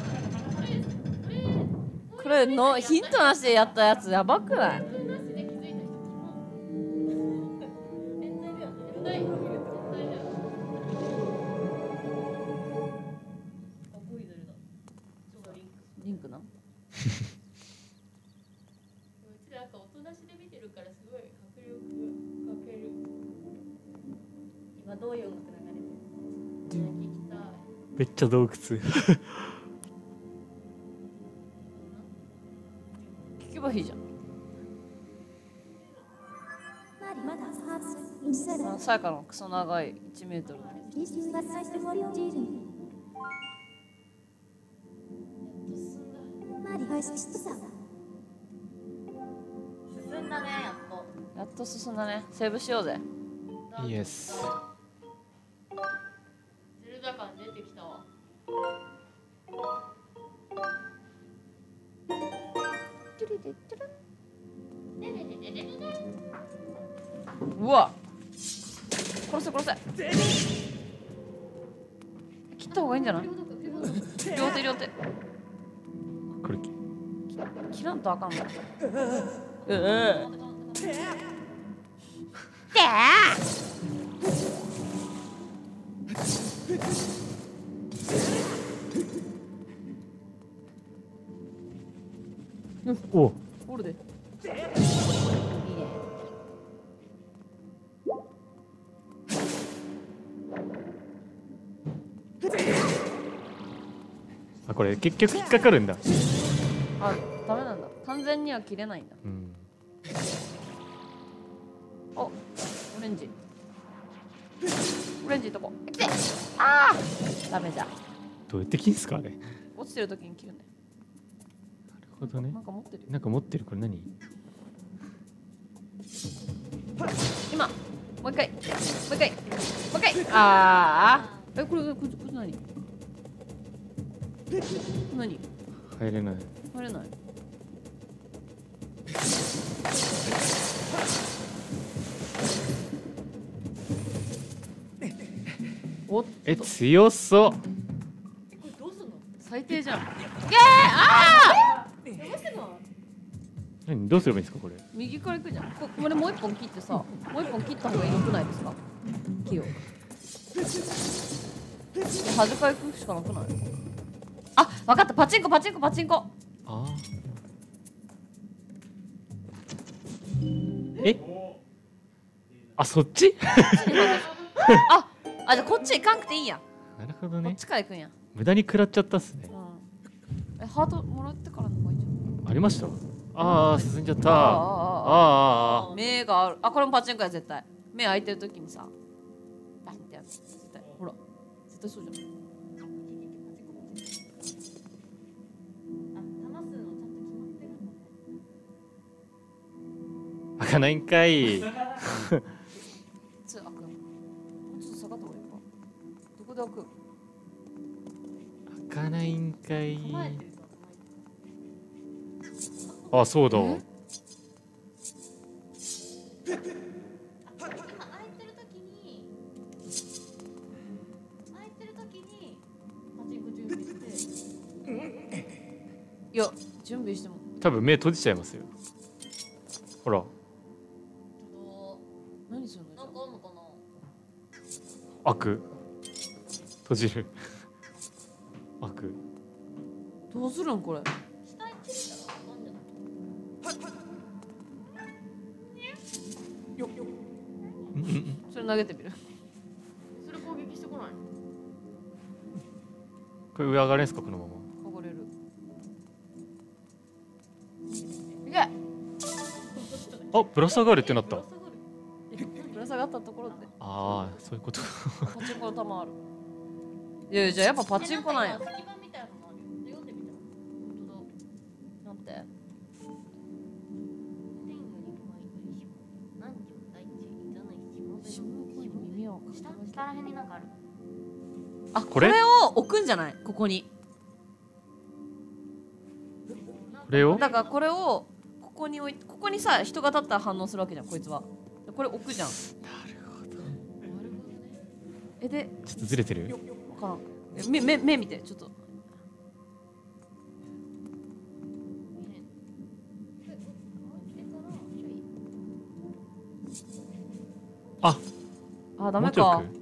S2: これのヒントなしでやったやつやばくない？
S5: なしで気づいた人。変態だよね。変態だよ。ボイドルだ。そうリンク。
S2: リンクな。
S5: うちなんかおとなしで見てるからすごい迫力かける。今どういう音楽流れてる？聞きたい。
S4: めっちゃ洞窟。
S2: 聞けばいいじゃん。
S1: マリマダハーツインサラ
S2: さやかのクソ長い1メートルの。
S1: リシューが最初の4時マリハイスキスタ
S5: 進んだねやっと。
S2: やっと進んだね。セーブしようぜ。
S4: イエス。
S5: ゼルダ感出てきたわ。
S2: うわ、殺せ切った方がいいんじゃない？両手
S4: これ。
S2: 切らんとあかんの。
S4: お。
S2: おるで。いいね。
S4: あ、これ結局引っかかるんだ。
S2: あ、ダメなんだ。完全には切れないんだ。
S4: うん。
S2: お、オレンジとこ来て。ああ、ダメじゃん。
S4: どうやって切んすかあれ。なる
S2: 落ちてる時に切るね。
S4: ほどね。
S2: なんか持ってるよ。
S4: なんか持ってる。これ何。
S2: 今もう一回もう一回もう一回。ああこれ何何
S4: 入れない。
S2: 入れない。おっ
S4: え、強そう。
S5: これどうすんの？
S2: 最低じゃん。
S4: 何、どうすればいいんですかこれ。
S2: 右から行くじゃん。これもう一本切ってさ、もう一本切った方が良くないですか？木を。端から行くしかなくない？あ、分かった。パチンコ。
S4: ああ。え、あ、そっち
S2: あ、じゃあこっち行かんくていいやん。
S4: なるほどね
S2: こっち。から行くんや。
S4: 無駄に食らっちゃったっすね。
S2: ハートもらってからの方がいいじゃん。
S4: ありました。ああ、進んじゃった。ああ。
S2: 目がある。あ、これもパチンコや絶対。目開いてる時にさ、バンってやつ。絶対。ほら、絶対そうじゃん。
S4: 開かないんかい。
S2: 開く。もうちょっと下がった方がいいか。どこで開く？
S4: 開かないんかい。あ、そうだ。
S5: 開いてる時にパチンコ準備して
S2: いや、準備しても。
S4: 多分目閉じちゃいますよ。ほら。
S2: 何するの？
S5: なんかあんのかな？
S4: 開く。閉じる。開く。
S2: どうするんこれ？
S5: 下行ってみたらなんじゃない？
S2: それ投げてみる。
S5: それ攻撃してこない？
S4: これ上上がれんすかこのまま。
S2: 上がれる。いけ。
S4: あ、ぶら下がるってなった。
S2: ぶら下がったところで
S4: ああ、そういうこと。
S2: パチンコの玉ある。いやいや、じゃあやっぱパチンコなんや。
S5: 隙間みたいなのあるよ。読んでみたら。
S2: 本当だ。なんて？
S5: 天より怖いのにしも。何時も大地いざないしも。
S2: 耳を
S5: 下らへんになんかある。
S2: あ、
S4: これ
S2: これを置くんじゃない？ここに。
S4: これを。
S2: だからこれをここに置いて、ここにさ人が立ったら反応するわけじゃんこいつは。これ置くじゃん。
S4: なるほど。
S5: なるほどね。
S2: で、
S4: ちょっとずれてる。
S2: わからん。目見てちょっと。
S4: あ、
S2: あ、ダメ
S4: もうちょい
S2: か
S4: 奥。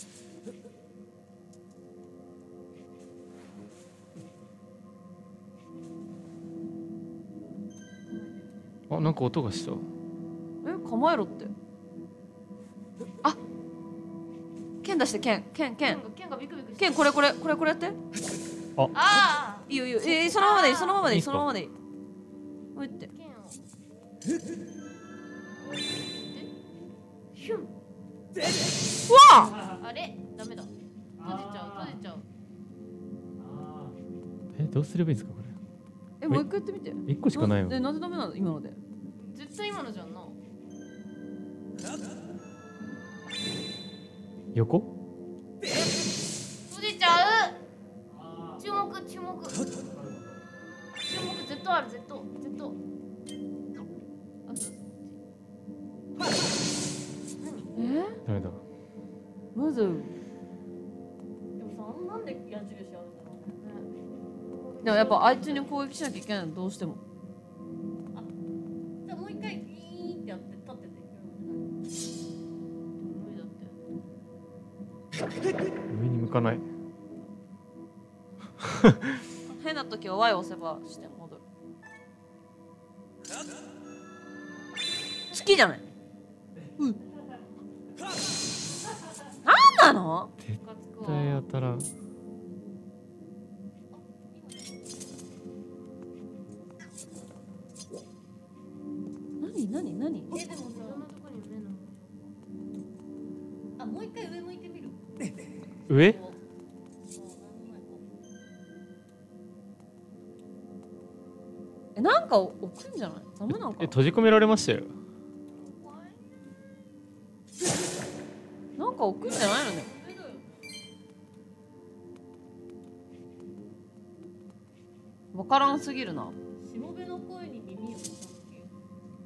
S4: あ、なんか音がした。
S2: え、構えろって。あ、剣出して剣。
S5: 剣がビクビクして
S2: 剣これやって。
S5: ああ
S2: いいよいいよ。そのままでいい、そのままでいい、
S4: いいっすか
S2: そのままでいい。こうやって。
S5: 剣をヒュン
S2: うわ
S5: あれダメだ閉じちゃう
S4: え、どうすればいいんですかこれ。
S2: え、もう一回やってみて。
S4: 一個しかないよ。
S2: なんでダメなの今ので。
S5: 絶対今のじゃんな
S4: 横？
S5: 閉じちゃう注目 Z ある Z あそう何
S4: ダメだ。
S2: まず
S5: でもさなんで矢印あるんだろうね
S2: でもやっぱあいつに攻撃しなきゃいけないのどうしても。
S5: じゃあもう一回ギーってやって立ってて無理だって
S4: 上に向かない。
S2: 変な時は Y を押せばして戻る。好きじゃない。なんなの？
S4: 絶対当たらん。
S2: 何？
S5: でもさいろんなとこに目のあもう一回上向いてみる
S4: 上？
S2: なんか置くんじゃない？ダメなんか
S4: 閉じ込められましたよ。
S2: か置くんじゃないのね。わからんすぎるな。
S5: しもべの声に耳を傾けよ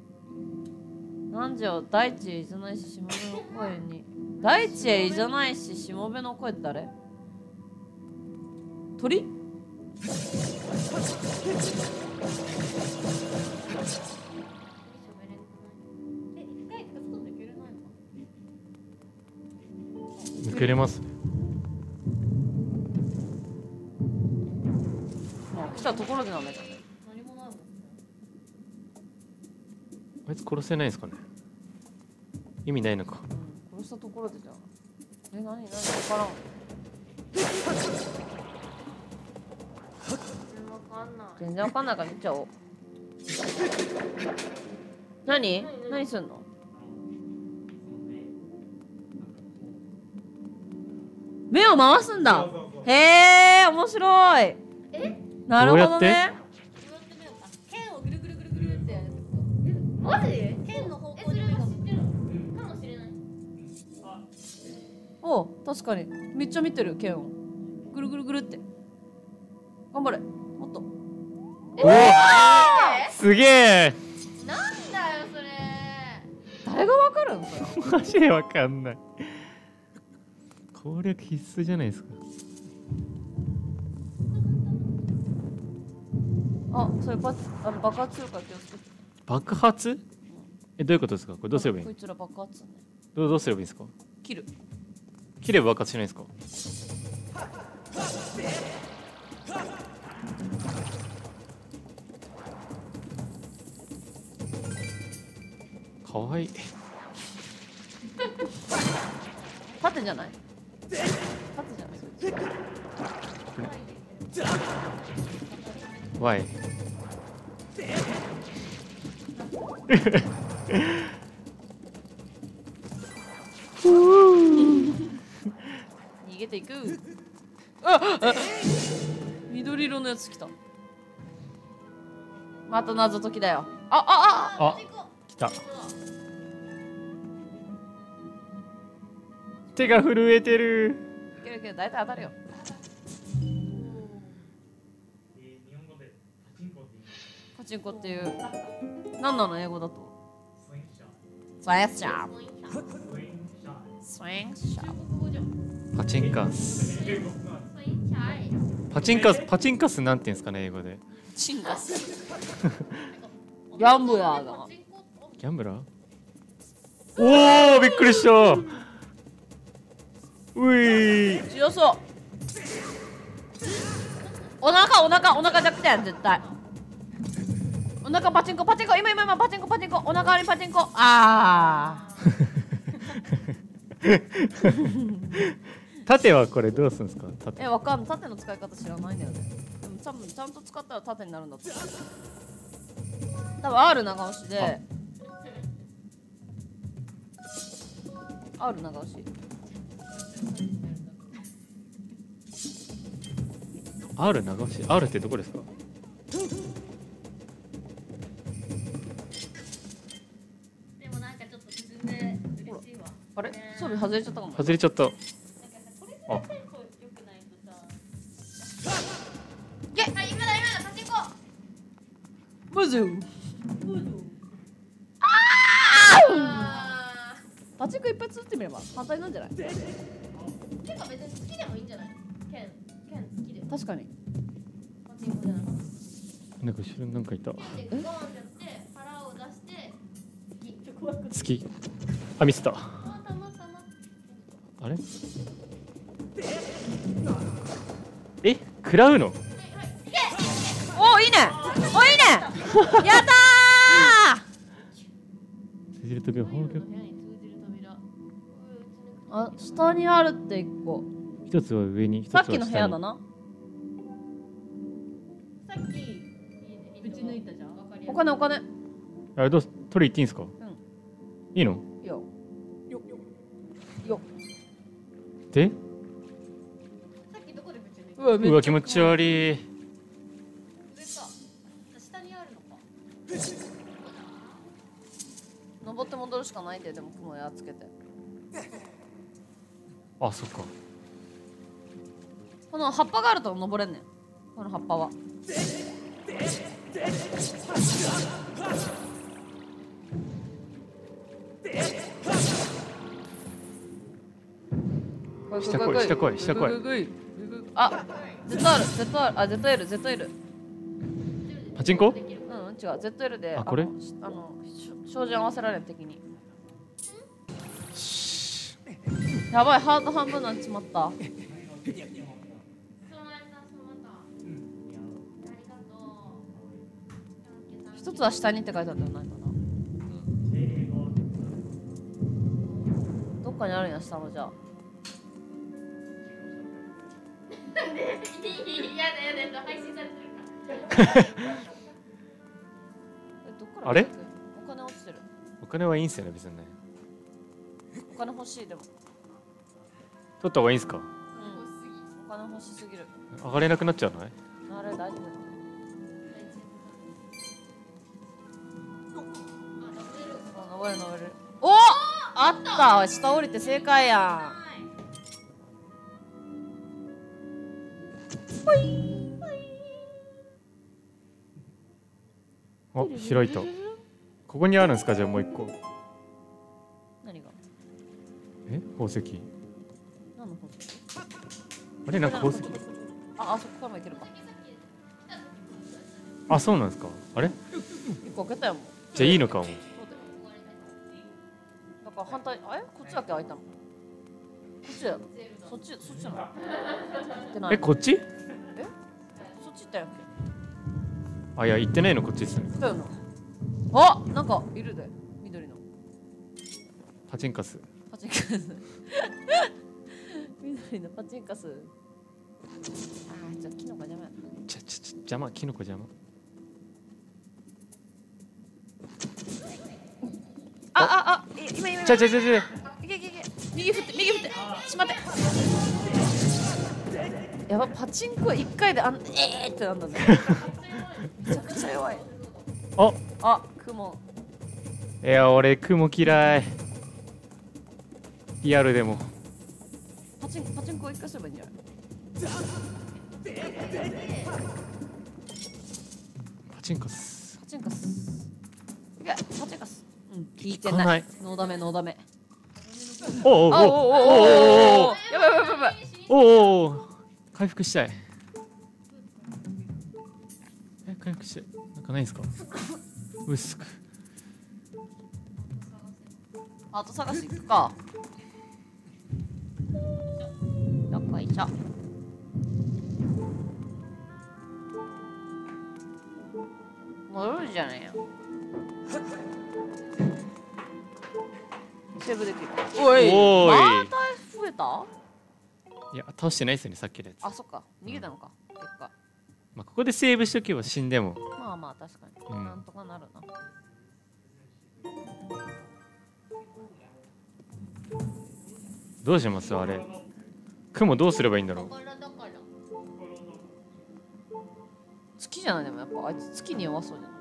S2: なんじゃ大地へいざないししもべの声に。大地へいざないししもべの声って誰？鳥？
S4: 抜けれます。
S2: 来たところでなんだけどね。
S5: 何もないもん。
S4: あいつ殺せないんですかね。意味ないのか。
S2: 殺したところでじゃん。何わからん。全然わかんないから見ちゃおう。何すんの？目を回すんだ。へえ、面白い。なるほどね。
S5: 剣をぐるぐるぐるぐるってやるってこと？マジ？剣の方向に目が向ってるかもしれない。
S2: おう、確かにめっちゃ見てる剣をぐるぐるぐるって。頑張れ、もっと。
S4: すげえ。
S5: なんだよそれ。
S2: 誰がわかるんそれ。
S4: マジでわかんない。攻略必須じゃないですか。
S2: あ、それ爆発するから気をつけて。
S4: 爆発？え、どういうことですか？これどうすればいいの？
S2: こいつら爆発ね。
S4: どうすればいいですか？
S2: 切る。
S4: 切れば爆発しないですか？かわいい。
S2: 縦じゃない？縦じゃないそいつ。
S4: わい。
S2: 逃げていく。緑色のやつ来た。また謎解きだよ。
S4: あ、来た。手が震えてる。
S2: いけるけど大体当たるよ。
S3: 日本語でパチンコって言います。
S2: パチンコっていう。何なの英語だと？
S3: スイングシャ
S2: スワイスシャー。
S3: スイングシャ
S2: スイングシャー。
S4: パチンカス。
S3: 英語なんです
S4: パチンカスなんていうんですかね、英語で。
S2: チンガス。ギャンブラーだ。
S4: ギャンブラー？おお、びっくりした。うい。
S2: 強そう。お腹弱点絶対。お腹パチンコ今パチンコお腹にパチンコ。ああ。
S4: 縦はこれどうするんですか？縦。
S2: わかんない。縦の使い方知らないんだよね。でも多分ちゃんと使ったら縦になるんだと思う。多分 R 長押しで R 長押し。
S4: R 長押し。R ってどこですか？
S5: でもなんかちょっと進んで嬉しいわ。
S2: あれ装備外れちゃったかも。
S4: 外れちゃった。
S5: なんかさこれぐらいテンポ良くないとさ。はい今だパチンコ。
S2: ムズパチンコ一発撃ってみれば反対なんじゃない？
S5: てか別に好きでもいいんじゃない？剣好きで。
S2: 確かに。
S5: パチンコじゃなくて。
S4: なんか後ろになんかいた。
S5: でゴーンってやって腹を出して
S4: 好き。あ、ミスった。
S5: たま
S4: あれ？え、食らうの？
S2: おいいね。おいいね。やったー。
S4: 通じる扉宝玉。
S2: あ、下にあるって一個。
S4: 一つは上に、一つ
S2: さっ
S4: は下に。
S2: きの部屋だ。な。
S5: さっきぶち抜いたじゃん。
S2: お金お金。
S4: あれどうす、取り行っていいんですか？いいの？
S2: よ。
S4: で？
S5: さっきどこでぶち抜いた？
S4: うわ、気持ち悪い。
S5: 上か。下にあるのか。
S2: 登って戻るしかないんで、でも雲やっつけて。
S4: あ、そっか。
S2: この葉っぱがあると登れんねん。この葉っぱは。
S4: 下来い、下来い、下来い。
S2: あ、ZR、あ、ZL。
S4: パチンコ？
S2: うん、違う、ZL で。
S4: あ、これ？
S2: 照準合わせられん敵に。やばい、ハート半分なんちまった。一つは下にって書いてあったんじゃないかな。どっかにあるんや、下のじゃあ。
S5: やだ配信されてるから
S2: どっから
S4: あれ？
S2: お金落ちてる。
S4: お金はいいんすよね、別にね。
S2: お金欲しいでも。
S4: 取った方がいいんすか？
S2: うん。お金欲しすぎる。
S4: 上がれなくなっちゃうのね。
S2: あれ大丈夫。登れる。お！あった。下降りて正解やん。
S4: お、開いた。ここにあるんですか？じゃあもう一個。
S2: 何が？
S4: 宝石。
S2: 何の宝石？
S4: あれ、なんか宝石。
S2: あ、そこからもいけるか。
S4: あ、そうなんですか。あれ？
S2: 一個開けたよもう。
S4: じゃあいいのかも。
S2: だから反対、こっちだけ開いたの。こっちだよ。そっちなの。
S4: こっち？
S2: そっち行ったやんけ。
S4: あ、いや、行ってないのこっちですね。
S2: だよな。あ、なんかいるで。緑の。
S4: パチンカス。
S2: 緑のパチンカス。じゃあキノコ邪魔やな。
S4: 邪魔、キノコ邪魔。
S2: 今。
S4: ちゃ。
S2: いけ。右振って。しまって。やば、パチンコ1回でってなんだね。めちゃくちゃ弱い。あ、雲。
S4: いや、俺雲嫌い。リアルでも。
S2: パチンコ1回すればいいんじゃない？
S4: パチンカス。
S2: いけ、パチンカス。うん、聞いてない。ノーダメ。
S4: お。
S2: やばい。
S4: お。回復したい。回復して。なんかないんすか？薄く。
S2: あと探し行くか。どっこいしょ。戻るじゃねえよ。セーブできる。おい。また増えた？
S4: いや、倒してないですよね、さっきのやつ。
S2: あ、そっか。逃げたのか。結果。
S4: まあ、ここでセーブしとけば死んでも。
S2: まあ確かに。なんとかなるな。
S4: どうしますあれ？雲どうすればいいんだろう？
S2: 月じゃない？でもやっぱあいつ月に弱そうじゃない？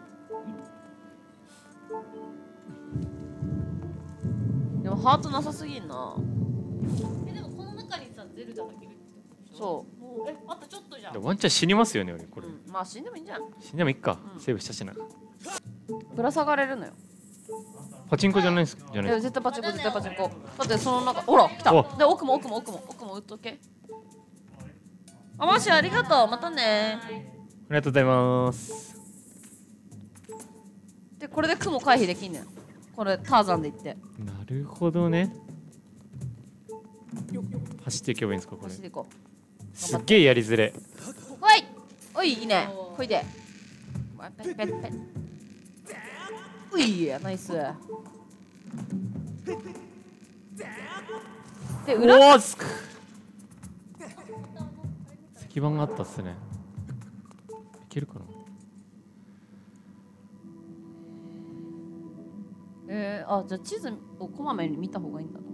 S2: でもハートなさすぎんな。
S5: でもこの中にさゼルダがいるって
S2: そう。
S5: あとちょっとじゃん。
S4: ワンチャン死にますよね、俺これ。
S2: まあ死んでもいいんじゃん。
S4: 死んでもいいか。セーブしたしな。
S2: ぶら下がれるのよ。
S4: パチンコじゃないですか？
S2: 絶対パチンコ。だってその中、ほら来た。で奥も打っとけ。マシありがとう。またね。
S4: ありがとうございます。
S2: でこれで雲回避できんねん。これターザンで行って。
S4: なるほどね。走っていけばいいんですかこれ？
S2: 走っていこう。
S4: すっげえやりづれ。
S2: おいいいね。こいで。ペッ。ういナイス。で裏。
S4: おすく。石板があったっすね。いけるかな？
S2: じゃあ地図をこまめに見た方がいいんだな。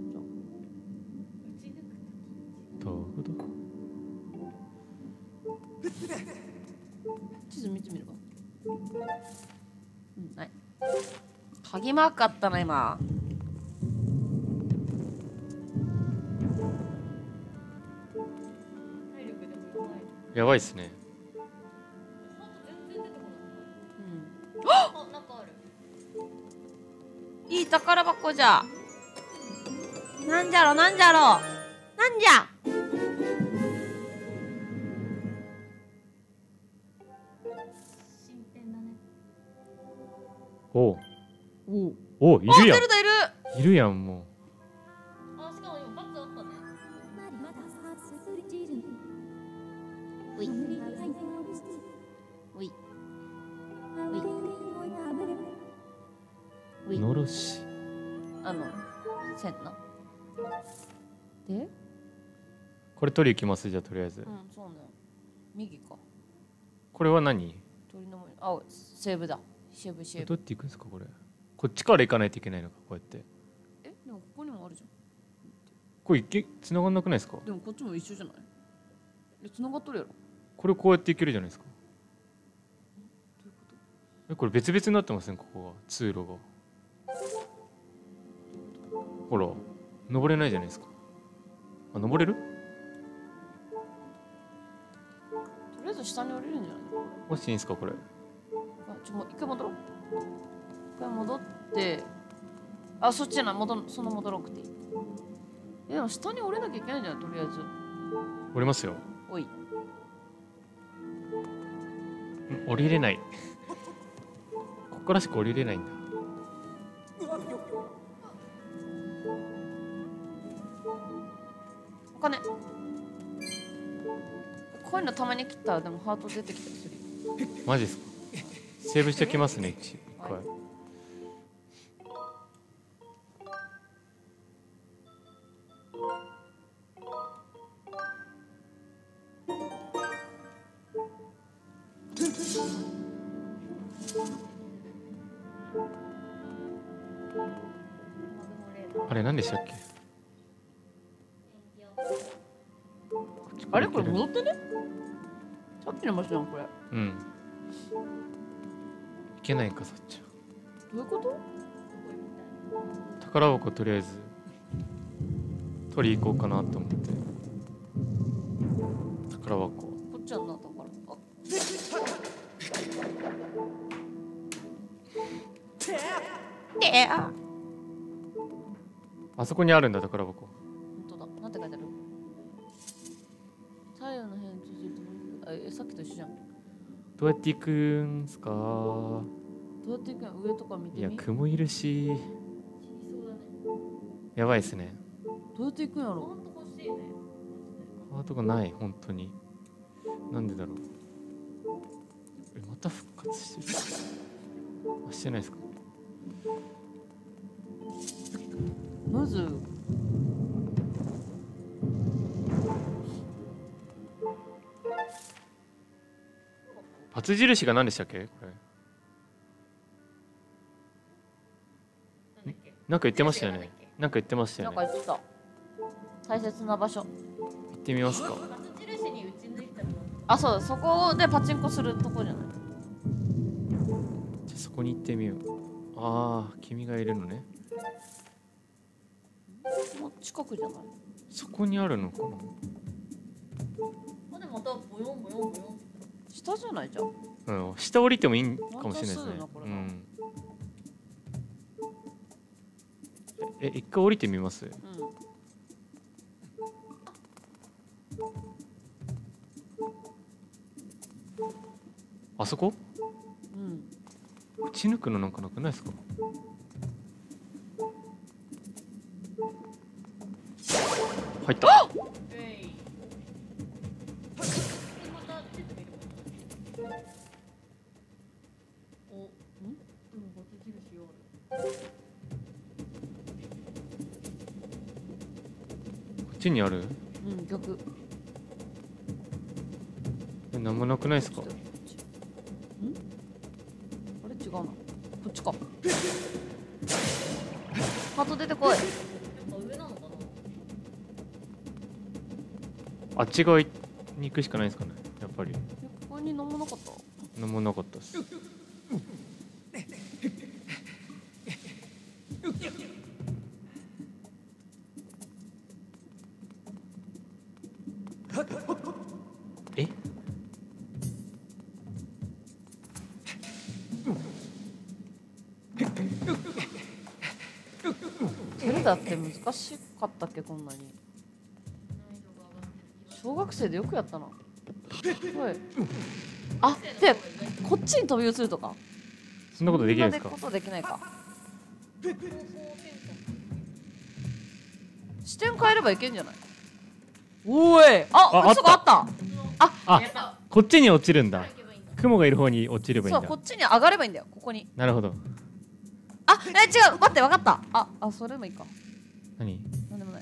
S4: どういうこと？
S2: 地図見てみるか。ない。鍵マークあったな今。
S4: やばいっすね。
S5: ハート全然出てこない。
S2: うん。
S5: あ、なんかある。
S2: いい宝箱じゃ。なんじゃろなんじゃろ。なんじゃ。
S5: 進展だね。
S4: おう
S2: おお。
S4: おう、い
S2: あ、
S4: るやん。
S2: 出るだいる。
S4: いるやん、も
S5: あ、しかも今バツあったね。
S1: まだハーツフルジールン。ウィン。
S2: うい。
S4: う。のろし。
S2: 線な。で。
S4: これ取り行きます、じゃあとりあえず。
S2: うん、そうね。右か。
S4: これは何？
S2: 鳥の森。あ、セーブだ。セーブセーブ。
S4: どうやって行くんですかこれ？こっちから行かないといけないのか、こうやって。
S2: え、でもここにもあるじゃん。
S4: これ繋がんなくないですか？
S2: でもこっちも一緒じゃない？繋がっとるやろ。
S4: これこうやって行けるじゃないですか。
S2: どういうこと？
S4: これ別々になってません？ここが通路が。ほら、登れないじゃないですか。あ、登れる？
S2: とりあえず下に降りるんじゃないの？
S4: もしいいんですかこれ？
S2: もう一回戻ろう。一回戻って、あ、そっちじゃない、その戻らなくていい。でも下に降りなきゃいけないんじゃない？とりあえず。
S4: 降りますよ。
S2: おい。
S4: 降りれない。ここからしか降りれないんだ。
S2: お金。こういうのたまに切ったらでもハート出てきたりするよ。
S4: マジですか？セーブしておきますね、一回。
S2: はい。
S4: あれ何でしたっけ？
S2: あれこれ戻ってね？さっきの場所じゃんこれ。
S4: うん。いけないかそっちは。
S2: どういうこと？
S4: 宝箱とりあえず取り行こうかなと思って。宝箱。
S2: こっちはなったから。あ。
S4: あそこにあるんだ宝箱。
S2: 本当だ。なんて書いてある？左右の辺とすると、さっきと一緒じゃん。
S4: どうやって行くんすか？
S2: どうやって行くの？上とか見てみ。
S4: いや雲いるし。
S5: 死にそうだね。
S4: やばいっすね。
S2: どうやって行くんやろ？
S5: ほんと欲しいね。
S4: ハートがない本当に。なんでだろう。また復活してる。あ、してないですか？
S2: まず
S4: バツ印が何でしたっけこれ？
S5: なんだっけ？
S4: なんか言ってましたよね。なんか言ってました
S2: な
S4: よね。
S2: んか言ってた。大切な場所。
S4: 行ってみますか。
S5: バツ印に打ち抜いたの。
S2: あ、そうだ。そこでパチンコするとこじゃない。
S4: じゃあそこに行ってみよう。ああ、君がいるのね。
S2: もう近くじゃない。
S4: そこにあるのかな。
S5: あ、でもまたボヨンボヨンボヨンって。
S2: 下じゃないじゃん。
S4: うん、下降りてもいいかもしれないですね
S2: またすぐなこ。れ
S4: う。
S2: なん
S4: 一回降りてみます。
S2: うん。
S4: あそこ？
S2: うん。
S4: 打ち抜くのなんかなくないですか？入った。
S5: えい。でまた出てみる。お、うん、バツ印ある。
S4: こっちにある？
S2: うん、逆。
S4: なんもなくないですか？
S2: ん？あれ違うな。こっちか。ハート出てこい。
S5: やっぱ上なのかな。
S4: あっち側に行くしかないですかね。やっぱり。
S2: ここに何もなかった。
S4: なんもなかったです。え？
S2: てたって難しかったっけこんなに。小学生でよくやったな。はい。あ、でこっちに飛び移るとか。
S4: そんなことできるんですか。
S2: そんなことできないか。視点変えればいけんじゃない。おーい、あ、
S4: あ
S2: 嘘があった。
S4: あ、こっちに落ちるんだ。雲がいる方に落ちればいいんだ。
S2: そう、こっちに上がればいいんだよ。ここに。
S4: なるほど。
S2: あ、違う、待って、わかった。それでもいいか。
S4: 何？
S2: なんでもない。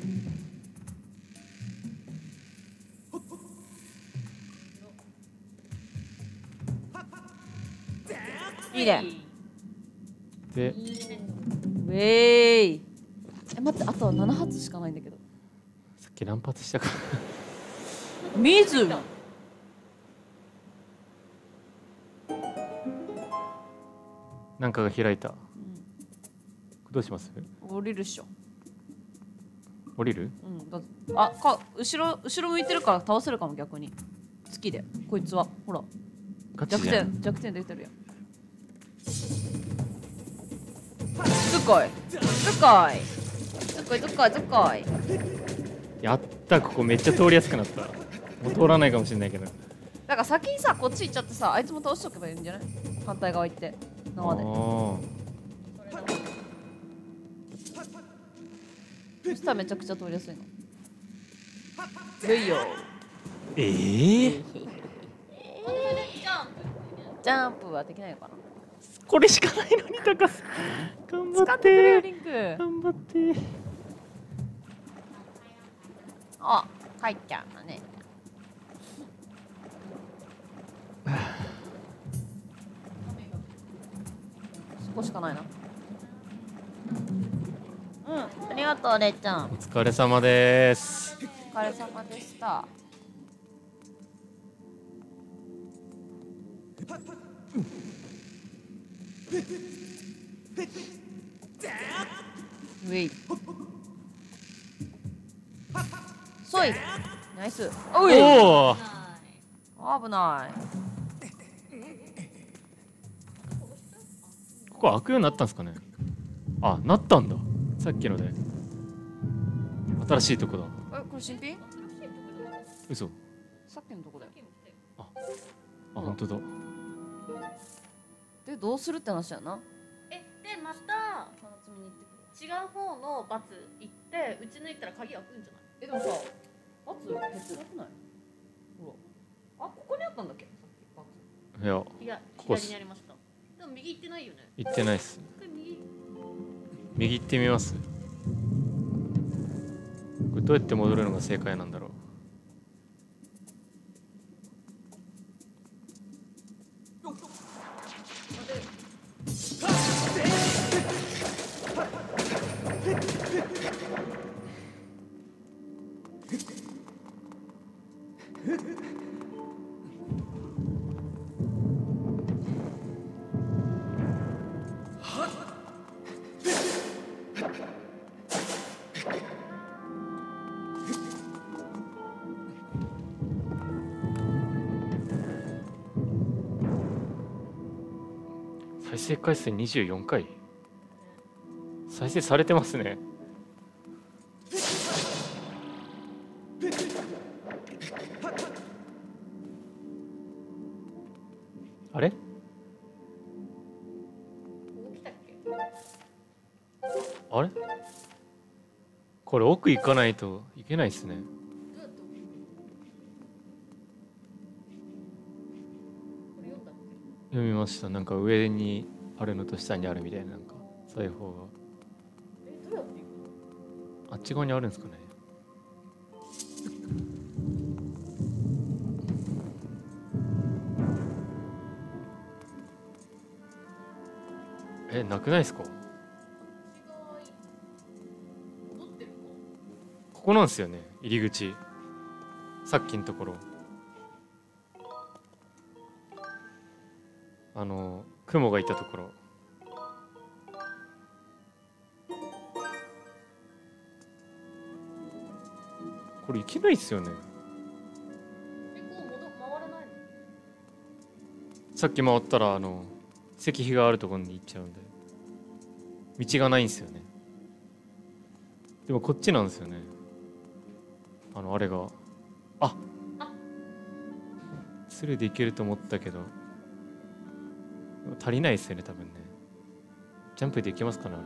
S2: いいね。
S4: で、
S2: ウェイ。待って、あとは7発しかないんだけど。
S4: さっき何発したか。
S2: 水。
S4: なんかが開いた。どうします？
S2: 降りるっしょ。
S4: 降りる？
S2: 後ろ向いてるから倒せるかも逆に。好きで、こいつは。ほら。
S4: ガチじゃん。
S2: 弱点出てるやん。ずっこい。
S4: やった、ここめっちゃ通りやすくなった。もう通らないかもしれないけど。
S2: だから先にさ、こっち行っちゃってさ、あいつも倒しておけばいいんじゃない？反対側行って。縄で。そしたらめちゃくちゃ通りやすいの。よいよ。ジャンプはできないのかな。
S4: これしかないのに高す。頑張っ
S2: 使ってくれよ
S4: て。
S2: リンク。
S4: 頑張って。
S2: あ、帰っちゃうのね。そこしかないな。ありがとうれいちゃん。
S4: お疲れ様です。
S2: お疲れ様でした。ウェイ。そい。ナイス。おい。
S4: おお。
S2: 危ない。
S4: ここ開くようになったんですかね。あ、なったんだ。さっきので。新しいとこだ。
S2: これ新品？
S4: 嘘。
S2: さっきのとこだよ。
S4: 本当だ。
S2: でどうするって話やな。
S5: でまた違う方のバツ行って打ち抜いたら鍵開くんじゃない？
S2: でもさ、バツ減ってなくない？ほら。ここにあったんだっけ？さっきバツ。
S4: いや、
S5: いや、
S4: ここっす
S5: 左にありました。でも右行ってないよね。
S4: 行ってないっす。
S5: これ右。
S4: 右行ってみます。これどうやって戻るのが正解なんだろう。再生回数24回。再生されてますね。あれ？あれ？これ奥行かないといけないですね。読みました。なんか上にあるのと下にあるみたいな、なんか裁縫が。あっち側にあるんですかね。なくないですか？ここなんですよね、入り口。さっきのところ。雲がいたところ。これいけないっすよね。さっき回ったら石碑があるところに行っちゃうんで、道がないんですよね。 でもこっちなんですよね。あれがスルでいけると思ったけど足りないですよね多分ね。ジャンプでいけますかねあれ。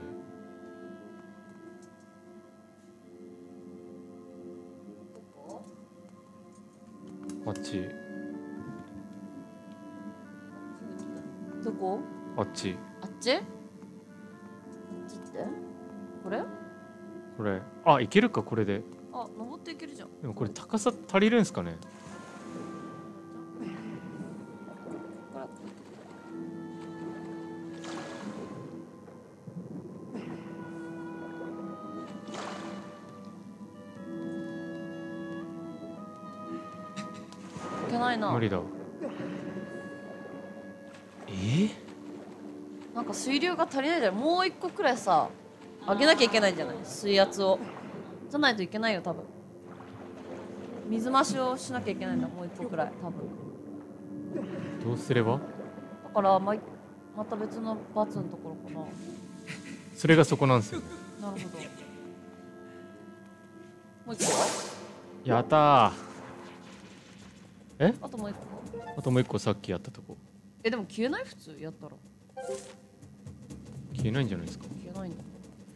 S4: あっち
S2: どこ？
S4: あっち
S2: あっち？あっちってこれ？
S4: これいけるかこれで。
S2: あ、登っていけるじゃん。
S4: でもこれ高さ足りるんですかね。
S2: これいけないな。
S4: 無理だ。
S2: なんか水流が足りないじゃん。もう一個くらいさ上げなきゃいけないんじゃない？水圧をじゃないといけないよ多分。水増しをしなきゃいけないんだ、もう一個くらい多分。
S4: どうすれば？
S2: だからまた別のバツのところかな。
S4: それがそこなんですよね。
S2: なるほど。もう一個？
S4: やったー。
S2: あともう一個？
S4: あともう一個さっきやったとこ。
S2: でも消えない？普通やったら
S4: 消えないんじゃないですか。
S2: 消えないんだ。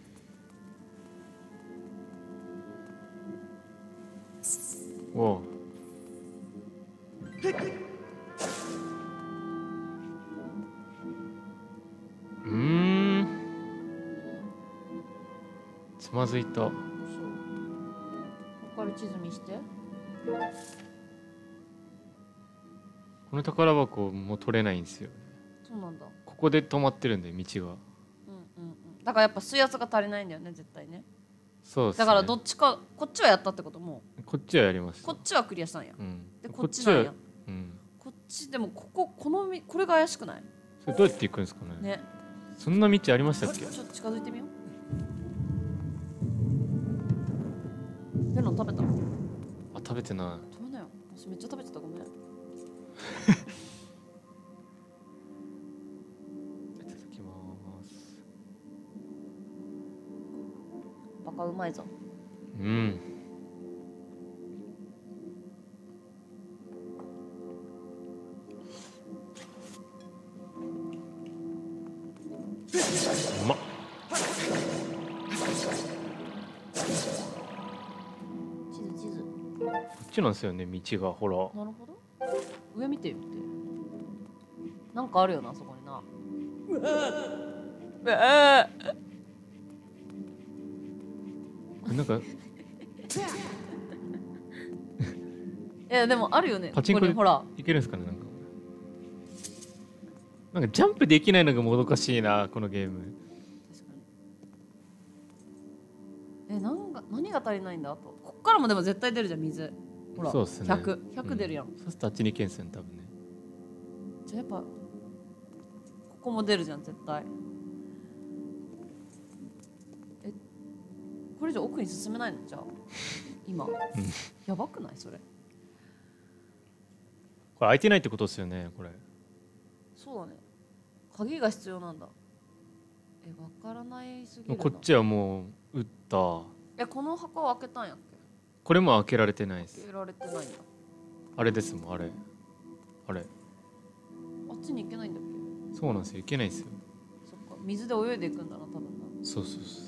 S4: おう。つまずいた。
S2: そう。他に地図見して。
S4: この宝箱も取れないんですよ。
S2: そうなんだ。
S4: ここで止まってるんで道が。
S2: だからやっぱ水圧が足りないんだよね絶対ね。
S4: そうですね。
S2: だからどっちか、こっちはやったってこと？も
S4: こっちはやりました。
S2: こっちはクリアしたんや。
S4: うん。
S2: でこっちなんや。
S4: は
S2: こっちでもこれが怪しくない？
S4: それどうやって行くんですかね。
S2: ね。
S4: そんな道ありましたっけ？
S2: ちょっと近づいてみよう。メロン食べた？
S4: 食べてない。
S2: 食べなよ。私めっちゃ食べてた、ごめん。い
S4: ただきます。
S2: バカうまいぞ。
S4: うん。うまっ。
S2: 地図。
S4: こっちなんですよね道が。ほら。
S2: なるほど。上見て。なんかあるよなそこにな。
S4: なんか
S2: いやでもあるよね。
S4: パチンコで
S2: ここにほら。
S4: いけるんですかね。なんかジャンプできないのがもどかしいなこのゲーム。
S2: 確かに。何が足りないんだ。あとこっからもでも絶対出るじゃん水。ほら。
S4: そうっすね。
S2: 100出るやん。
S4: そうするとあっちに行けんすよね多分ね。
S2: じゃあやっぱここも出るじゃん絶対。これ以上奥に進めないの？じゃあ今やばくないそれ？
S4: これ開いてないってことですよねこれ。
S2: そうだね。鍵が必要なんだ。わからないすぎるな。
S4: こっちはもう打った。
S2: この箱を開けたんやっけ？
S4: これも開けられてないです。
S2: 開けられてないんだ。
S4: あれですもんあれ。
S2: あっちに行けないんだっけ？
S4: そうなんですよ。行けないんですよ。
S2: そっか。水で泳いでいくんだな多分な。
S4: そう。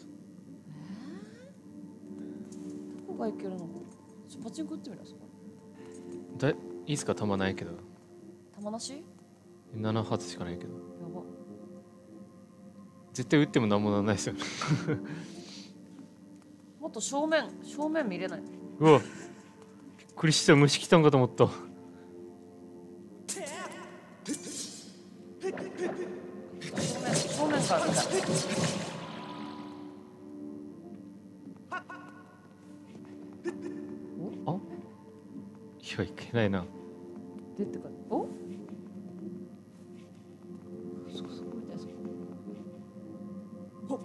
S2: どこが行けるのか。パチンコ打ってみる？そこ。
S4: いいっすか？弾ないけど。
S2: 玉なし
S4: 7発しかないけど。
S2: やば。
S4: 絶対撃っても何もならないですよね。
S2: もっと正面見れない？
S4: うわびっくりした。虫来たんかと思った。
S2: 正面から見たい。
S4: あいやいけないな。
S2: 出てかおそこ見てそこ。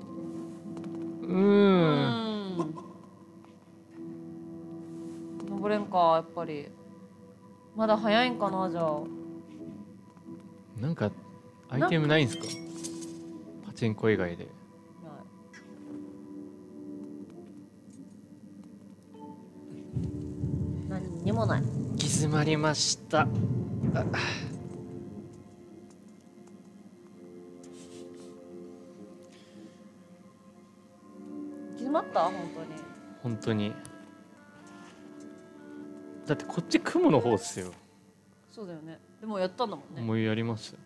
S2: 登れんかやっぱり。まだ早いんかなじゃあ。
S4: なんかアイテムないんすか？パチンコ以外で。
S2: にもない。
S4: 行き詰まりました。
S2: 決まった本当に。
S4: 本当に。だってこっち雲の方っすよ。
S2: そうだよね。でもやったんだもんね。
S4: もうやりました。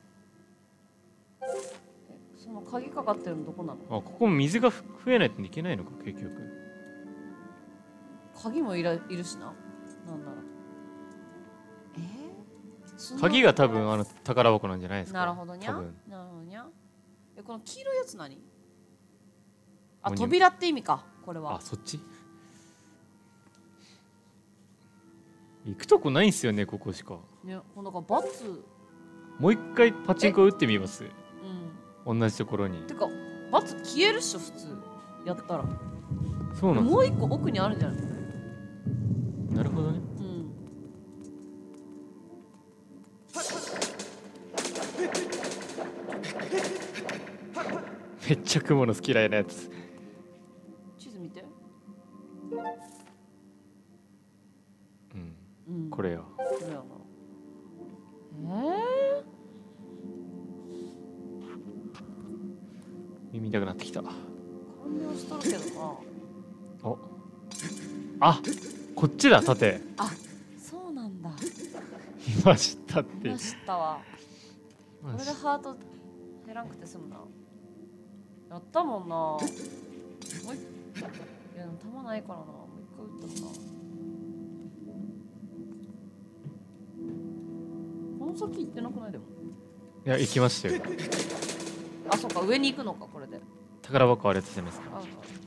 S2: その鍵かかってるのどこなの？
S4: あ、ここも水が増えないといけないのか結局。
S2: 鍵もいるしな。なんなら。
S4: 鍵が多分宝箱なんじゃないですか。
S2: なるほどにゃ。
S4: 多分
S2: なるほどにゃ。この黄色いやつ何？あ、
S4: モニュ
S2: 扉って意味か。これは。
S4: あ、そっち。行くとこないんすよね、ここしか。
S2: ね、こうなんかバツ。
S4: もう一回パチンコ打ってみます。
S2: うん。
S4: 同じところに。
S2: てかバツ消えるっしょ普通。やったら。
S4: そうなんです。
S2: もう一個奥にあるんじゃない？
S4: なるほどね。
S2: うん。
S4: めっちゃ雲の嫌いなやつ。
S2: 地図見て。
S4: うん。これや。
S2: これやな。
S4: 耳痛くなってきた。
S2: 完了しとるけどな。
S4: お。あ、こっちだ縦。
S2: あ、そうなんだ。
S4: 今知ったって。
S2: 今知ったわ。これでハート減らんくて済むな。やったもんな。もういや、弾ないからな。もう一回撃ったな。この先行ってなくないでも。
S4: いや、行きましたよ。
S2: あ、そっか、上に行くのか、これで。
S4: 宝箱あれじゃないですか。
S2: あ、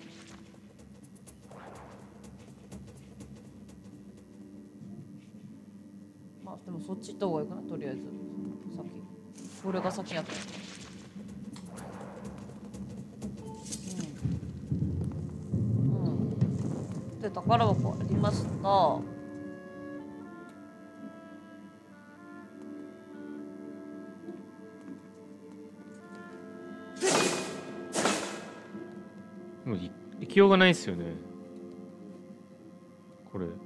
S2: まあ、でもそっち行った方がいいかな、とりあえず。先。これが先やった。で、宝箱ありました。
S4: もう行きようがないですよね。これ。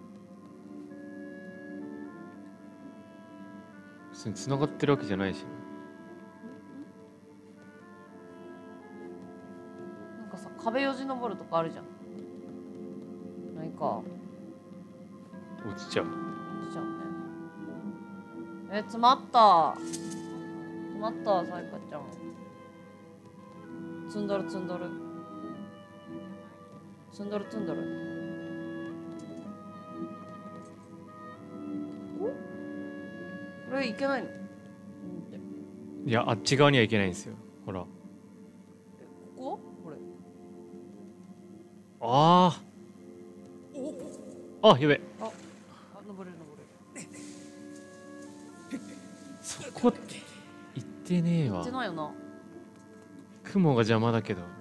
S4: 別に繋がってるわけじゃないし、ね。
S2: なんかさ、壁よじ登るとかあるじゃん。ないか。
S4: 落ちちゃう。
S2: 落ちちゃうね。詰まった。詰まった、さいかちゃん。積んどる積んどる。積んどる積んどる。これいけないの？
S4: いや、あっち側には行けないんですよ。ほら。
S2: ここ？これ。
S4: ああ。あ、やべ。
S2: あ、登れる登れる。
S4: そこ行ってねえわ。
S2: 行ってないよな。
S4: 雲が邪魔だけど。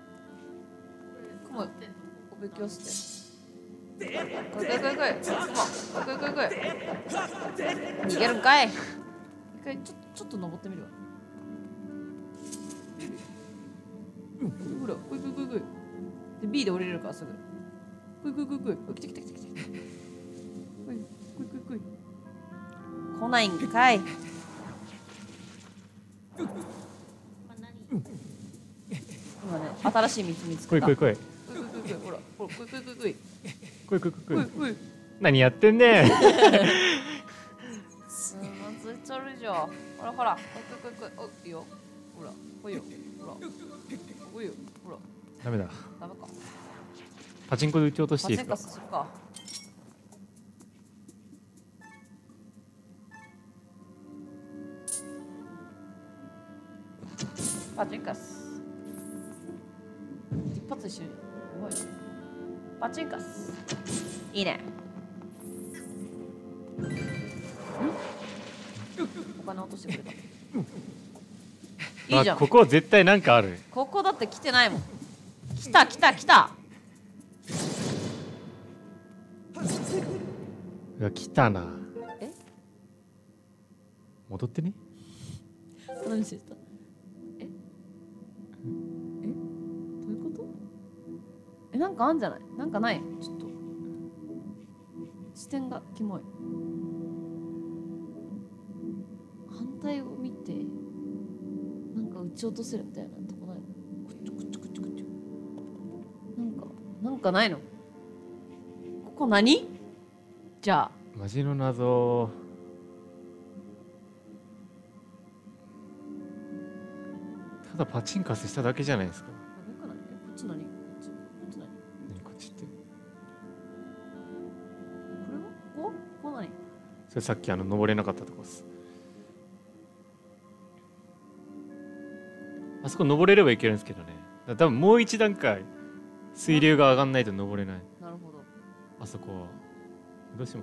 S2: 雲、お勉強して。来い来い来い来い。雲、来い来い来い来い。逃げるんかい。一回ちょっと登ってみるわ。ほら、来い来い来い来い。で B で降りれるからすぐ。来い来い来い来い。来て来て来て来て。来い来い来い来い。来ないんかい。今ね、新しい道見つけた。
S4: 来い来い来い。
S2: ほら、ほら、来い来い来い来い。
S4: 来い来い来い来い。
S2: 来い。
S4: 何やってんねん。
S2: ついちゃるじゃん。ほらほら、来い来い来い来い。お、いいよ。ほら、来いよ。ほら。来いよ。ほら。
S4: ダメだ。
S2: ダメか。
S4: パチンコで撃ち落としていい
S2: パチン
S4: ですか。
S2: カスするか。パチンカス。一発一緒に。すごいな。パチンカス。いいね。お金落としてくれた。いいじゃん。
S4: ここ絶対なんかある。
S2: ここだって来てないもん。来た来た来た。
S4: うわ、来たな。
S2: え？
S4: 戻ってね。
S2: 何してた？え？どういうこと？なんかあんじゃない？なんかない？ちょっ視点がキモい。反対を見てなんか撃ち落とせるみたいなとこないの？こっちょこっちょこっちょこっちょ。なんかないの？ここ何？じゃあ
S4: マジの謎。ただパチンカスしただけじゃないですか。
S2: こっち何？こっち何？
S4: 何こっちって。
S2: これはここ何？
S4: それさっき登れなかったとこです。あそこ登れればいけるんですけどね。だから多分もう一段階水流が上がんないと登れない。
S2: なるほど。
S4: あそこはどうします？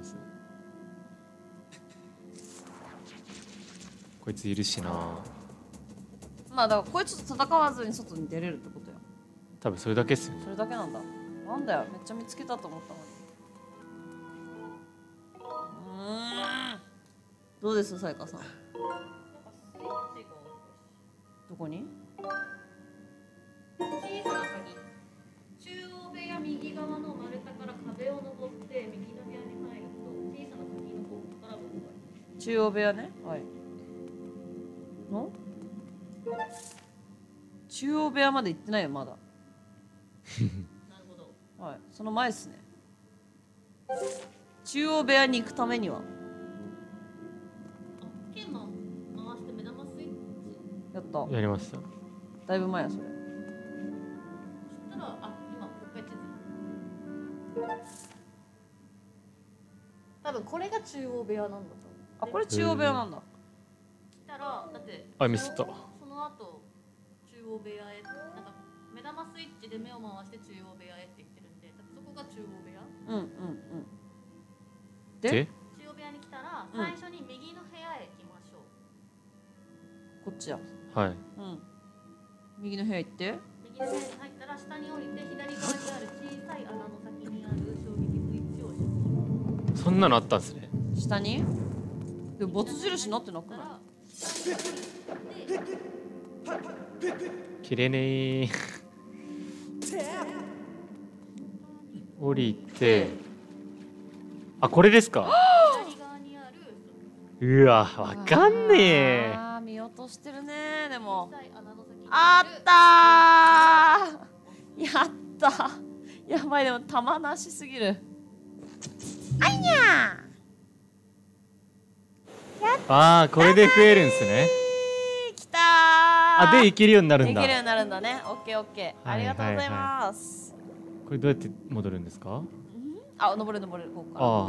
S4: こいついるしな。
S2: まあだからこいつと戦わずに外に出れるってことや。
S4: 多分それだけっすよね。
S2: それだけなんだ。なんだよ、めっちゃ見つけたと思ったのに。どうですさやかさん？どこに？
S5: 小さな鍵。中央部屋右側の丸太から壁を登って右の部屋に入ると小さな鍵のボックスから僕が
S2: 中央部屋ね。はい。の？中央部屋まで行ってないよまだ。
S5: なるほど。
S2: はい。その前ですね。中央部屋に行くためには。
S5: 剣回して目玉スイッチ。
S2: やった。
S4: やりました。
S2: だいぶ前やそれ。
S5: そしたら今もう一回地図。多分これが中央部屋なんだと思う。
S2: あ、これ中央部屋なんだ。
S5: 来たらだって
S4: あ、ミスった。
S5: その後中央部屋へなんか目玉スイッチで目を回して中央部屋へって言ってるんで、だってそこが中央部屋。
S2: で
S4: で
S5: 中央部屋に来たら最初に右の部屋へ行きましょう。
S2: こっちや。
S4: はい。
S2: 右の部屋行って。
S5: 右の部屋に入ったら下に降りて左側にある小さい穴の先にある衝撃スイッチを押しましょ
S4: そんなのあったんですね。
S2: 下に？でもボツ印になってなくない？
S5: う。
S4: 切れねー。降りて。あ、これですか？
S5: 左側にある
S4: うわ、わかんねえ。
S2: あー見落としてるね。でも
S5: 小さい穴の先に
S2: あ
S5: る
S2: ったー。やった。やばい、でも玉なしすぎる。あいにゃ
S4: あー、これで増えるんすね。
S2: ー。きたー。
S4: あ、で、いけるようになるんだ。
S2: できるようになるんだね。オッケーオッケー。ありがとうございます。
S4: これどうやって戻るんですか？
S2: あ、登れるここから。
S4: ああ。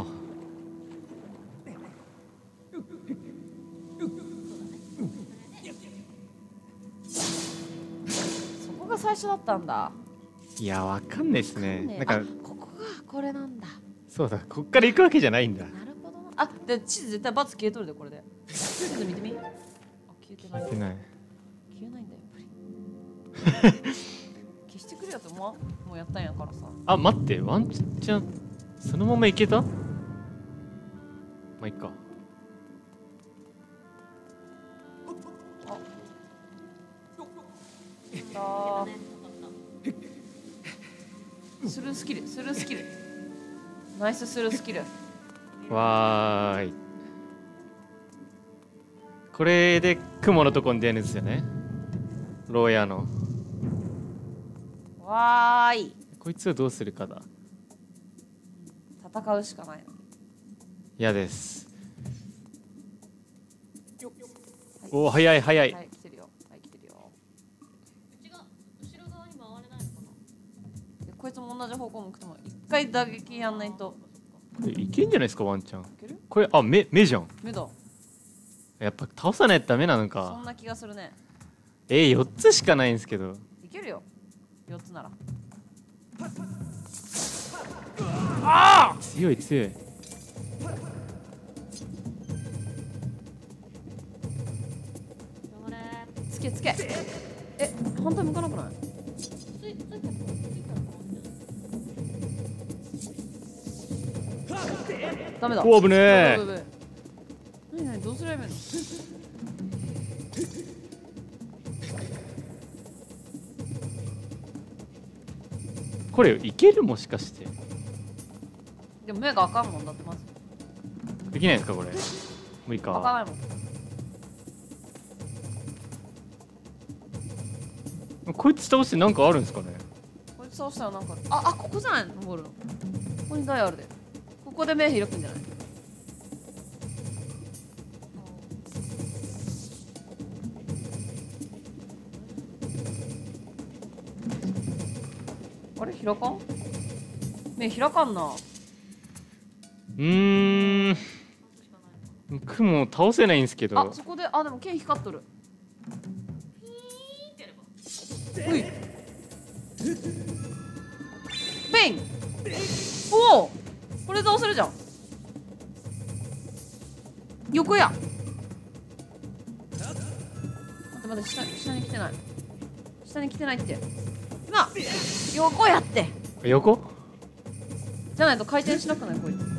S2: そこが最初だったんだ。
S4: いや、わかんないですね。なんか、
S2: ここがこれなんだ。
S4: そうだ、こっから行くわけじゃないんだ。
S2: なるほどな。あ、で地図絶対バツ消えとるでこれで。地図見てみ。あ、消えてない。
S4: 消えてない。
S2: 消えないんだよやっぱり。消してくれよってもうやったんやからさ。
S4: あ、待って、ワンチャンそのまま行けた？まあいっか。
S2: スルースキルナイススルースキル。
S4: わーい。これで雲のとこに出るんですよね。牢屋の。
S2: わーい。
S4: こいつをどうするかだ。
S2: 戦うしかないの。
S4: 嫌です。おお、早い早い。
S2: はい、来てるよ。はい、来てるよ。
S5: 後ろ側に回れないのかな。
S2: でこいつも同じ方向向くとも一回打撃やんないと。
S4: これいけんじゃないですか、ワンチャン。
S2: いける？
S4: これ、あ、目じゃん。
S2: 目だ。
S4: やっぱ倒さないとダメなの
S2: そ
S4: か
S2: ん。な気がするね。
S4: 4つしかないんですけど。
S2: いけるよ。4つなら。
S4: 強い強い。
S5: 頑張れー。
S2: つけつけ。え、反対向かなくない？
S5: ついたら
S2: ダメだ。
S4: お危ねえ。
S2: 何どうすればいいの？
S4: これいけるもしかして。
S2: でも目が赤いもんだってまず
S4: できないですかこれ。無理
S2: 赤
S4: か。
S2: ないもん。
S4: こいつ倒してなんかあるんですかね。
S2: こいつ倒したらなんかここじゃないの登るの。ここに台あるで。ここで目開くんじゃない？あれ開かん？目開かんな。
S4: 雲倒せないんですけど。
S2: そこででも剣光っとる。ういペイン。おおこれ倒せるじゃん。横や。待って下に来てない。下に来てないって今横やって。
S4: 横
S2: じゃないと回転しなくないこいつ。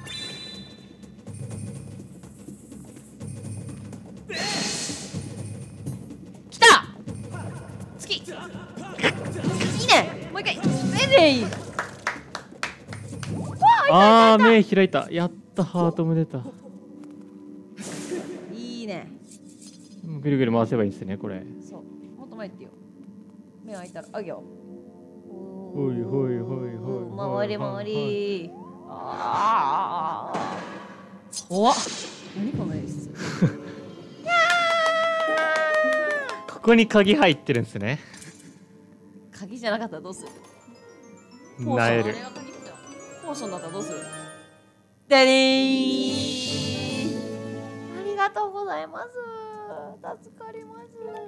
S2: 来た月いいね。もう一回レイ。
S4: 目開いた。やった。ハートも出た。
S2: いいね。
S4: ぐるぐる回せばいいですねこれ。
S2: そうもっと前行ってよ。目開いたらあげよう。
S4: ほいほいほいほい。
S2: 回り回り。怖っ。何この演出。
S4: ここに鍵入ってるんですね。
S2: 鍵じゃなかったらどうする？
S4: なえる。
S2: ポーションだったらどうする？でりー。ありがとうございます。助かります。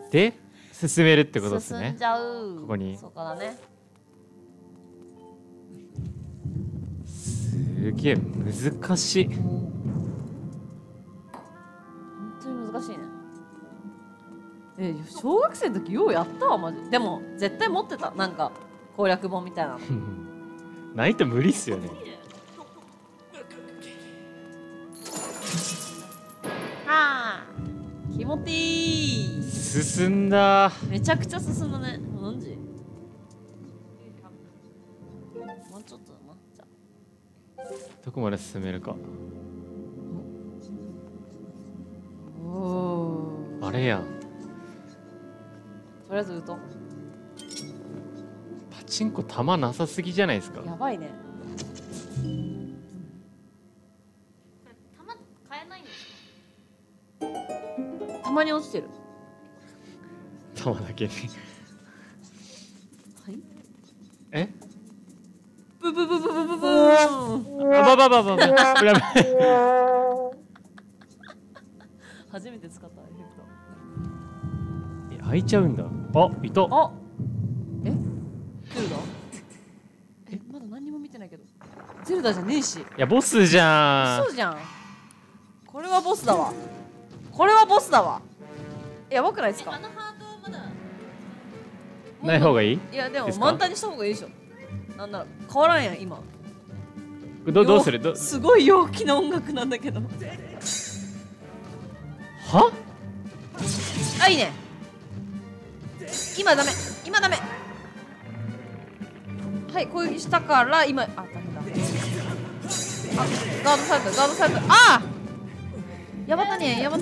S4: で進めるってことですね。
S2: 進んじゃう。
S4: ここに。
S2: そうかだね。
S4: すげえ難しい。
S2: 本当に難しいね。小学生の時ようやったわマジ。でも絶対持ってたなんか攻略本みたいなの。
S4: ないと無理っすよね。
S2: 気持ちいい。
S4: 進んだ。
S2: めちゃくちゃ進んだね。何時？もうちょっと待っちゃう。
S4: どこまで進めるか。あれやん。
S2: とりあえず打とう。
S4: パチンコ弾なさすぎじゃないですか。
S2: やばいね。
S5: 玉買えないんですか？
S2: たまに落ちてる。
S4: 弾だけに。
S2: はい。
S4: え？
S2: ブブブブブブブーン。
S4: やば
S2: 初めて使ったエフェクト。
S4: 開いちゃうんだ。いた。
S2: ゼルダ？まだ何にも見てないけど。ゼルダじゃねえし。
S4: いやボスじゃん。
S2: そうじゃん。これはボスだわ。これはボスだわ。やばくないですか？
S5: あのハートはまだ
S4: ない方がいい？
S2: いやでも
S4: ですか
S2: 満タンにした方がいいでしょ。なんなら変わらんやん今。
S4: どうする？
S2: すごい陽気な音楽なんだけど。いいね。今ダメ。はい攻撃したから今ダメだ。ガードされた。ヤバタニエ。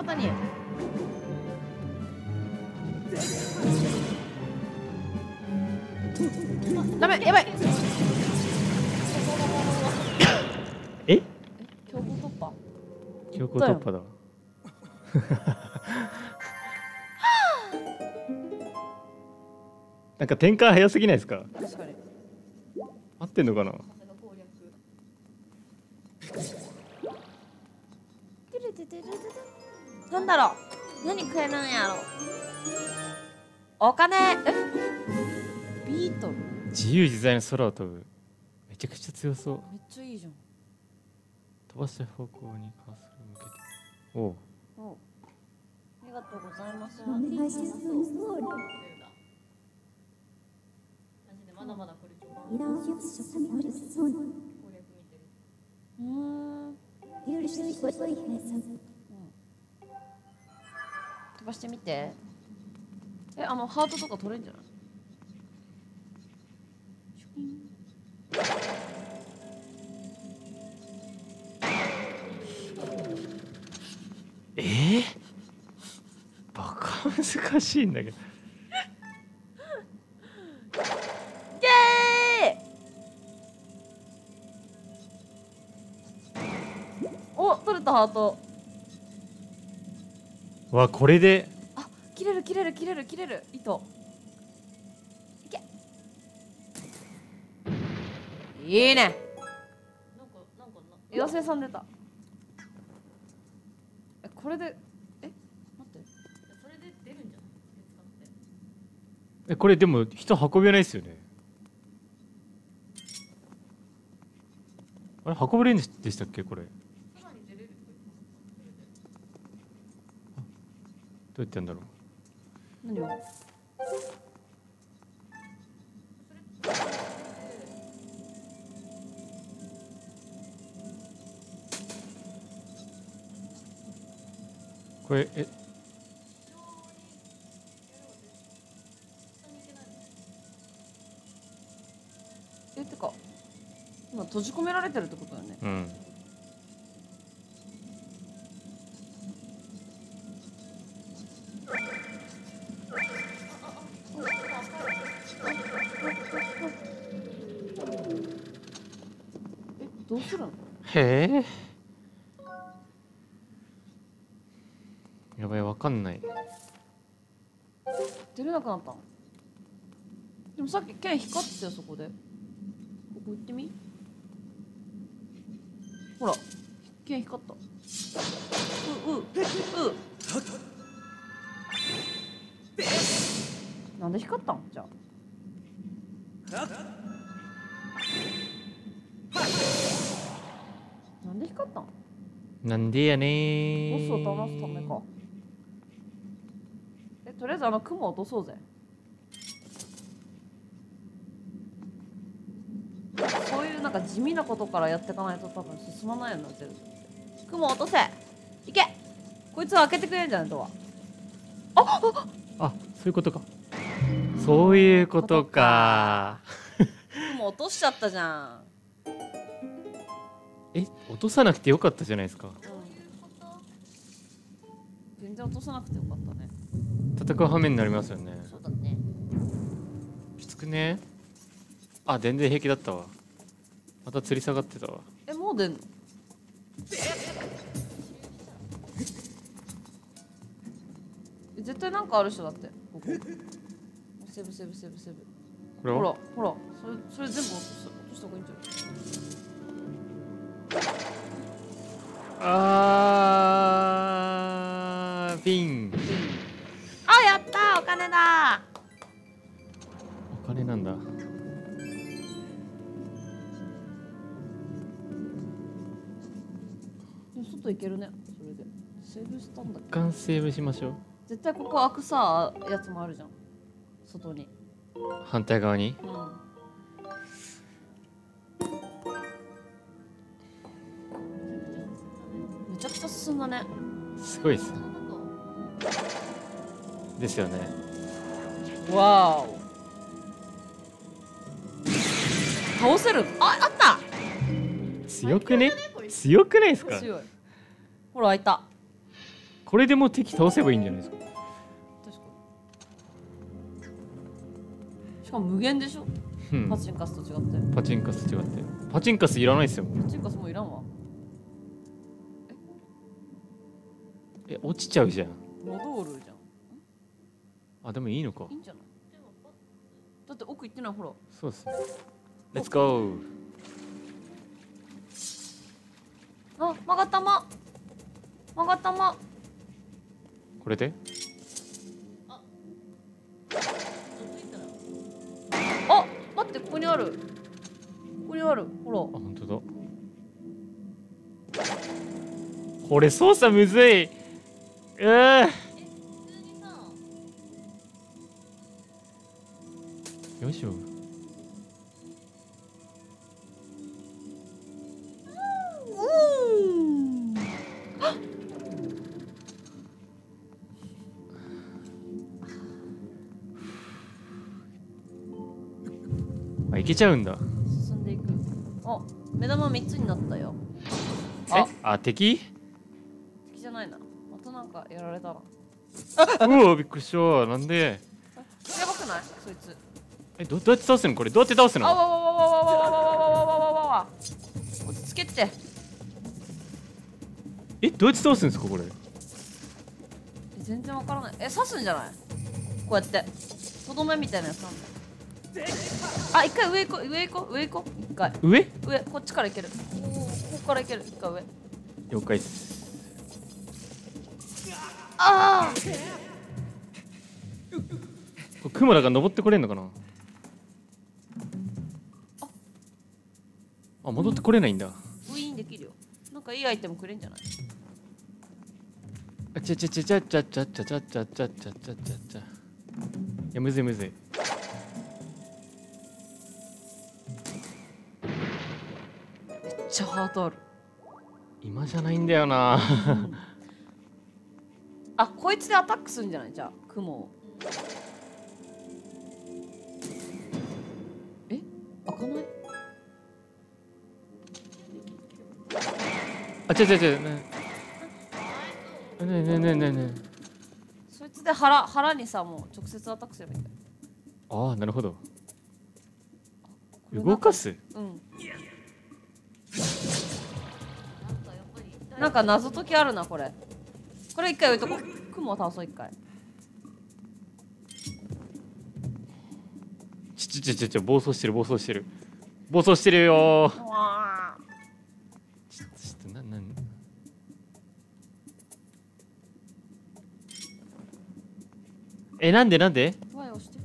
S2: ダメやばい。
S4: 強行突破だ。なんか展開早すぎないですか？
S2: 確かに。
S4: 合ってんのかな？
S2: なんだろう。何食えるんやろ。お金。ビートル。
S4: 自由自在に空を飛ぶ。めちゃくちゃ強そう。
S2: めっちゃいいじゃん。
S4: 飛ばした方向にカーソル向けて。おう。
S2: ありがとうございます。
S5: マジでまだまだこれ序盤攻略見てる。
S2: 飛ばしてみて。ハートとか取れるんじゃない？
S4: 難しいんだけど。
S2: イエーイ。お、取れたハート。
S4: わ、これで
S2: あ、切れる切れる切れる切れる糸。いけ。いいね。
S5: なんか
S2: 妖精さん出た。え、これで、え、待って。
S5: それで出るんじゃない？使って。
S4: え、これでも人運べないですよね。あれ運べれんでしたっけこれ。ど
S5: さらに出れる人います。
S4: うやってやるんだろう。
S2: 何を。
S4: これ
S2: え、てか今閉じ込められてるってことだよね。
S4: うん。
S2: え、どうするの。
S4: へえ。やばい、わかんない。
S2: 出れなくなったの。でもさっき剣光ってたよ、そこで。ここ行ってみ。ほら剣光った。なんで光ったんじゃあ。なんで光ったん。
S4: なんでやねー。
S2: ボスを倒すためか。え、とりあえず雲を落とそうぜ。そういうなんか地味なことからやっていかないと多分進まないようになってる。雲落とせ。いけ。こいつは開けてくれるんじゃないドア。
S4: あ、そういうことか。そういうことか。
S2: 雲落としちゃったじゃん。
S4: え、落とさなくてよかったじゃないですか。
S2: 全然落とさなくてよかったね。
S4: 戦う羽目になりますよね。
S2: そうだね。
S4: きつくね。あ、全然平気だったわ。また吊り下がってたわ。
S2: え、もう出んの。え、絶対なんかある人だって。ここセブセブセブセブ。
S4: これは
S2: ほらほら、それ全部落とした方がいいんじゃない。
S4: ピン。
S2: あ、やったー、お金だ
S4: お金なんだ。
S2: でも外行けるね。それでセーブしたんだっけ。
S4: 一貫セーブしましょう。
S2: 絶対ここ開くさやつもあるじゃん、外に。
S4: 反対側に。
S2: うん。めちゃくちゃ進んだね。
S4: すごいですね。ですよね。
S2: わーお。倒せる。あ、あった。
S4: 強くね。強くないですか。
S2: 強い。ほら開いた。
S4: これでもう敵倒せばいいんじゃないですか。
S2: 確かに。しかも無限でしょ。
S4: うん。
S2: パチンカスと違って。
S4: パチンカスと違って。パチンカスいらないですよ。
S2: パチンカスもういらんわ。
S4: え、落ちちゃうじゃん。
S2: ロドールじゃん。
S4: あ、でもいいのか
S2: いい。んじゃない。だって奥行ってない。ほら。
S4: そうですね。レッツゴー。
S2: あ、曲がったま。曲がったま。
S4: これで。
S2: あ、待って、ここにある。ここにある。ほら。
S4: あ、本当だ。これ操作むずい。
S5: 普通にさ、
S4: よいしょ。あ、いけちゃうんだ。
S2: 進んでいく。あ、目玉3つになったよ。
S4: え、あ、敵？
S2: 敵じゃないな。またなんかやられたな。
S4: うわびっくりした。なんで
S2: やばくないそいつ。
S4: どうやって倒すのこれ。どうやって倒すの。
S2: あわわわわわわわわわわわわわ。落ち着けって。
S4: どうやって倒すんですかこれ。
S2: 全然わからない。刺すんじゃない。こうやってとどめみたいなやつなんだよ。あ、一回上行こう上行こう上行こう。一回
S4: 上
S2: こっちから行ける。ここから行ける。一回上。
S4: 了解っす。
S2: ああ
S4: クモだから登ってこれんのかな。あ、戻ってこれないんだ。
S2: ウィーンできるよ。なんかいいアイテムくれんじゃない。
S4: あちゃちゃちゃちゃちゃちゃちゃちゃちゃちゃちゃちゃちゃちゃ。いやむずいむずい。
S2: めっちゃハートある。
S4: 今じゃないんだよな。
S2: あ、こいつでアタックするんじゃない。じゃあ雲を。開かない。
S4: あちゃちゃちゃねえねえねえねえねえねえ。
S2: そいつで腹にさ、もう直接アタックすればいいんだよ。
S4: ああなるほど。動かす。
S2: うん。
S5: なんかやっぱり
S2: なんか謎解きあるなこれ。これ一回置いとこう。雲を倒そう一回。
S4: ちょ暴走してる暴走してる暴走してるよー。ちょっとなんなんで
S2: ワイ押して。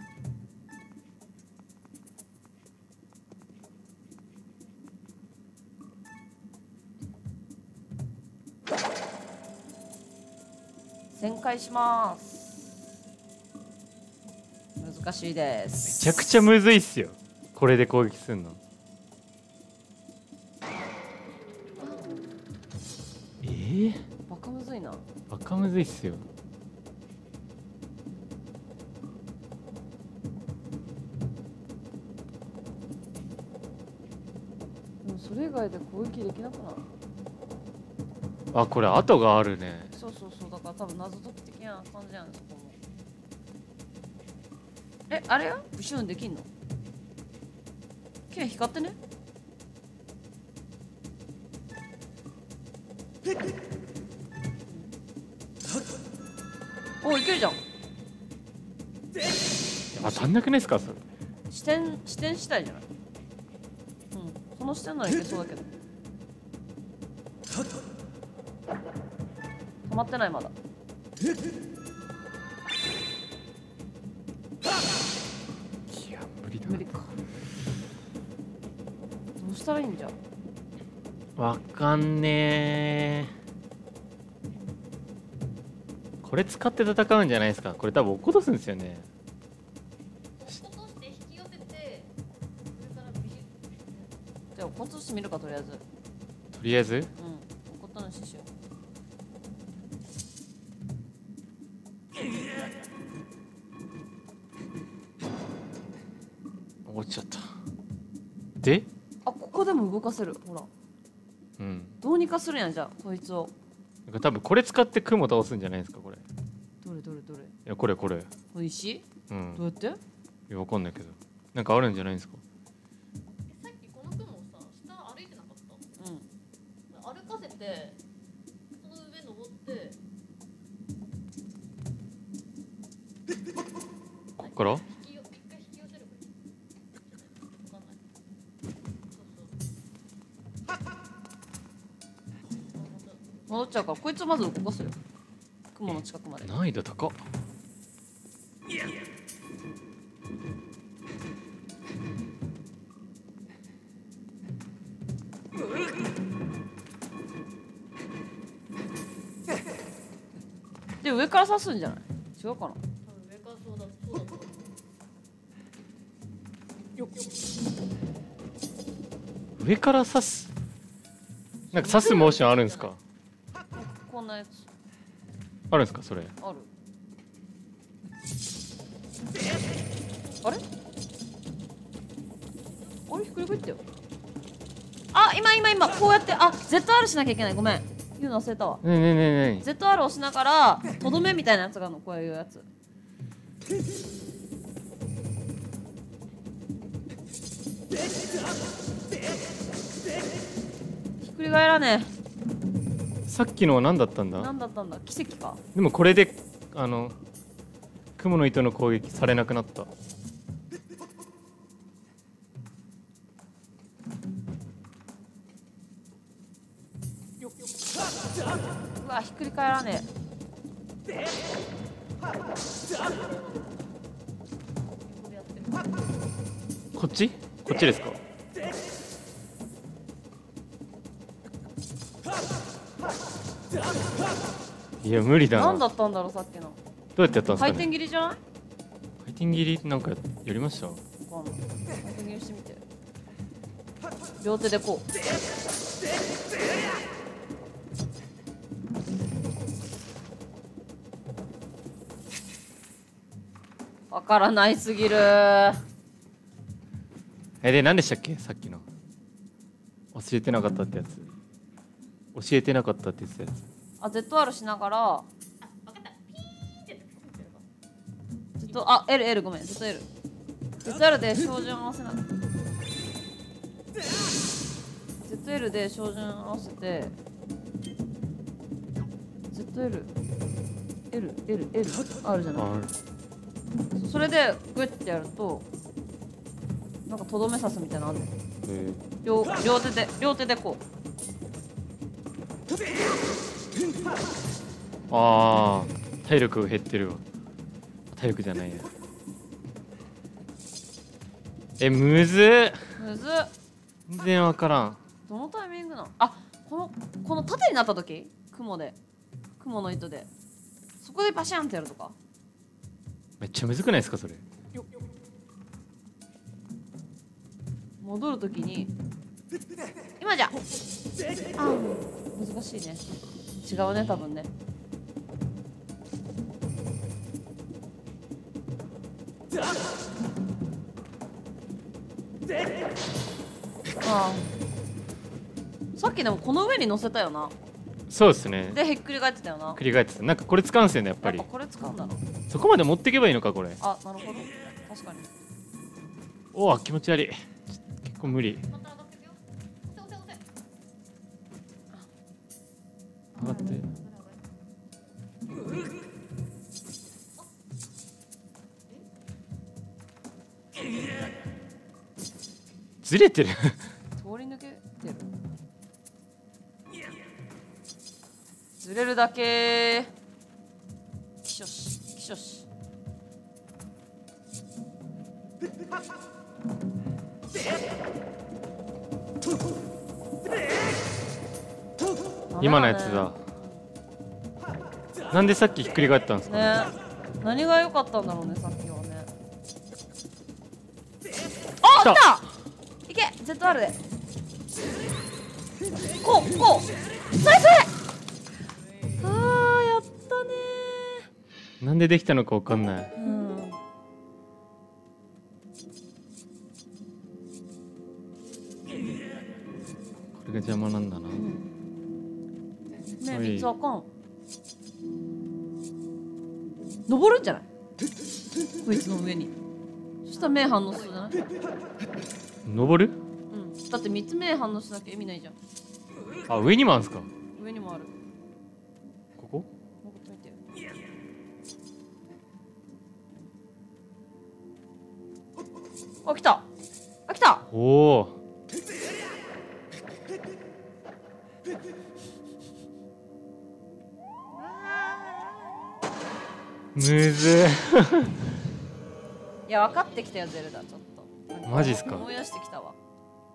S2: 旋回します。難しいで
S4: め
S2: す。
S4: ちゃくちゃむずいっすよこれで攻撃するの。
S2: バカむずいな。
S4: バカむずいっすよ。
S2: でもそれ以外で攻撃できなくなる。
S4: あこれ跡があるね。
S2: そうそうそう、だから多分謎解き的な感じなんです。そこもあれよ、ブシューンできんの。剣光ってね。お、いけるじゃん。
S4: 当たんなくないですかそれ。
S2: 視点次第じゃない。うん、その視点ならいけそうだけど。止まってないまだ。
S4: いや無理だ。
S2: 無理か。どうしたらいいんじゃ。
S4: わかんねー。これ使って戦うんじゃないですか。これ多分落っことすんですよね。
S5: 落として引き寄せて上からビシッ。
S2: じゃあ落っことしてみるかとりあえず。
S4: とりあえず
S2: うん、落っことのししよう。
S4: 落ちちゃった。で
S2: あ、ここでも動かせる。ほら、
S4: うん
S2: どうにかするやん。じゃあこいつを。
S4: なんか多分これ使って雲倒すんじゃないですかこれ。い
S2: どれどれどれ。
S4: やこれ
S2: この石
S4: うん
S2: どうやって。
S4: いやわかんないけどなんかあるんじゃないですか。
S5: さっきこの雲さ下歩いてなかった。
S2: うん。
S5: 歩かせてその上登って
S4: こっから
S5: 一回引き寄せればいい。わかんない。
S2: 戻っちゃうからこいつをまず動かすよ。雲の近くまで。
S4: 難易度高っ。
S2: で上から刺すんじゃない。違うかな。
S5: 多分上からそうだと思う。
S4: 上から刺す。なんか刺すモーションあるんですか。
S2: こんなやつ
S4: あるんですかそれ。
S2: ある。あれあれひっくり返ったよ。あ、今こうやってZR しなきゃいけない。ごめん。 9乗せたわ。
S4: ねえねえねえね
S2: ZR 押しながらとどめみたいなやつがあるの、こういうやつ。ひっくり返らね
S4: え。さっきのは何だったん
S2: え。
S4: だ。
S2: 何だったんだ、奇跡か。
S4: でもこれで雲の糸の攻撃されなくなった。
S2: うわ、ひっくり返らねえ。
S4: こっちですか。いや無理だな。
S2: 何だったんだろう、さっきの。
S4: どうやってやったんですか
S2: 回
S4: ね。
S2: 転切りじゃない？
S4: 回転切りなんかやりました。
S2: わかんない。回転切りしてみて。両手でこう。わからないすぎる。
S4: で何でしたっけ、さっきの教えてなかったってやつ。教えてなかったって言ってたやつ。
S2: あ、ZR しながら。
S5: あ、分かった。ピーって
S2: L ごめん、ZL。ZR で照準合わせない。ZL で照準合わせて。ZL。L あるじゃない。それでグッてやるとなんかとどめ刺すみたいなのあるの。両手でこう。
S4: ああ、体力減ってるわ。体力じゃないや。むずっ。
S2: むずっ。
S4: 全然わからん。
S2: どのタイミングなの。あ、この縦になった時、雲の糸でそこでバシャンってやるとか。
S4: めっちゃむずくないですかそれ。
S2: 戻る時に今じゃ。あ、難しいね。違うね、多分ね。ああ、さっきでもこの上に乗せたよな。
S4: そうですね。
S2: でひっくり返ってたよな。
S4: 繰り返ってた。なんかこれ使うんすよねやっぱり。
S2: やっぱこれ使うんだな。
S4: そこまで持ってけばいいのかこれ。
S2: あ、なるほど。確かに。
S4: おお、気持ち悪い。結構無理。
S5: また上がってくよ。押せ。
S4: 上がって。ずれてる。
S2: 通り抜けてる。ずれるだけ。きしょし。
S4: 今のやつだ。なんでさっきひっくり返ったんですかね。
S2: ね。何が良かったんだろうね、さっきはね。あ、来た。いけ、ZR で。こう。それ。あー、やったね
S4: なんでできたのかわかんない。
S2: ー。うん。
S4: これが邪魔なんだな。
S2: ねえ、3つあかん。登るんじゃない？こいつの上に。そしたら目反応するじゃない？
S4: 登る？
S2: うん。だって3つ目反応しなきゃ意味ないじゃん。
S4: あ、上にもあるんですか。
S2: 上にもある。
S4: ここ？
S2: 登ってみて。あ、来た。
S4: おお。むず
S2: いや、分かってきたよ、ゼルダ。ちょっと
S4: マジっすか。
S2: 思い出してきたわ。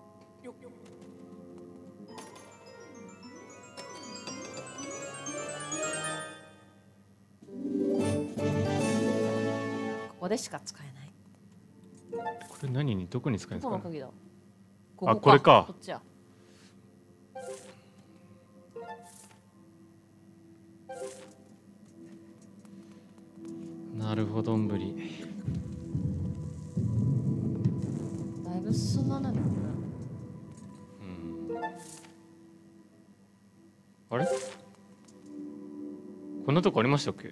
S2: ここでしか使えない。
S4: これ何にどこに使うんですかね。
S2: この鍵だ。
S4: あ、これか。
S2: こっちや。
S4: なるほどんぶり。
S2: だいぶ進んだね。
S4: うん。あれ？ こんなとこありましたっけ？
S2: うん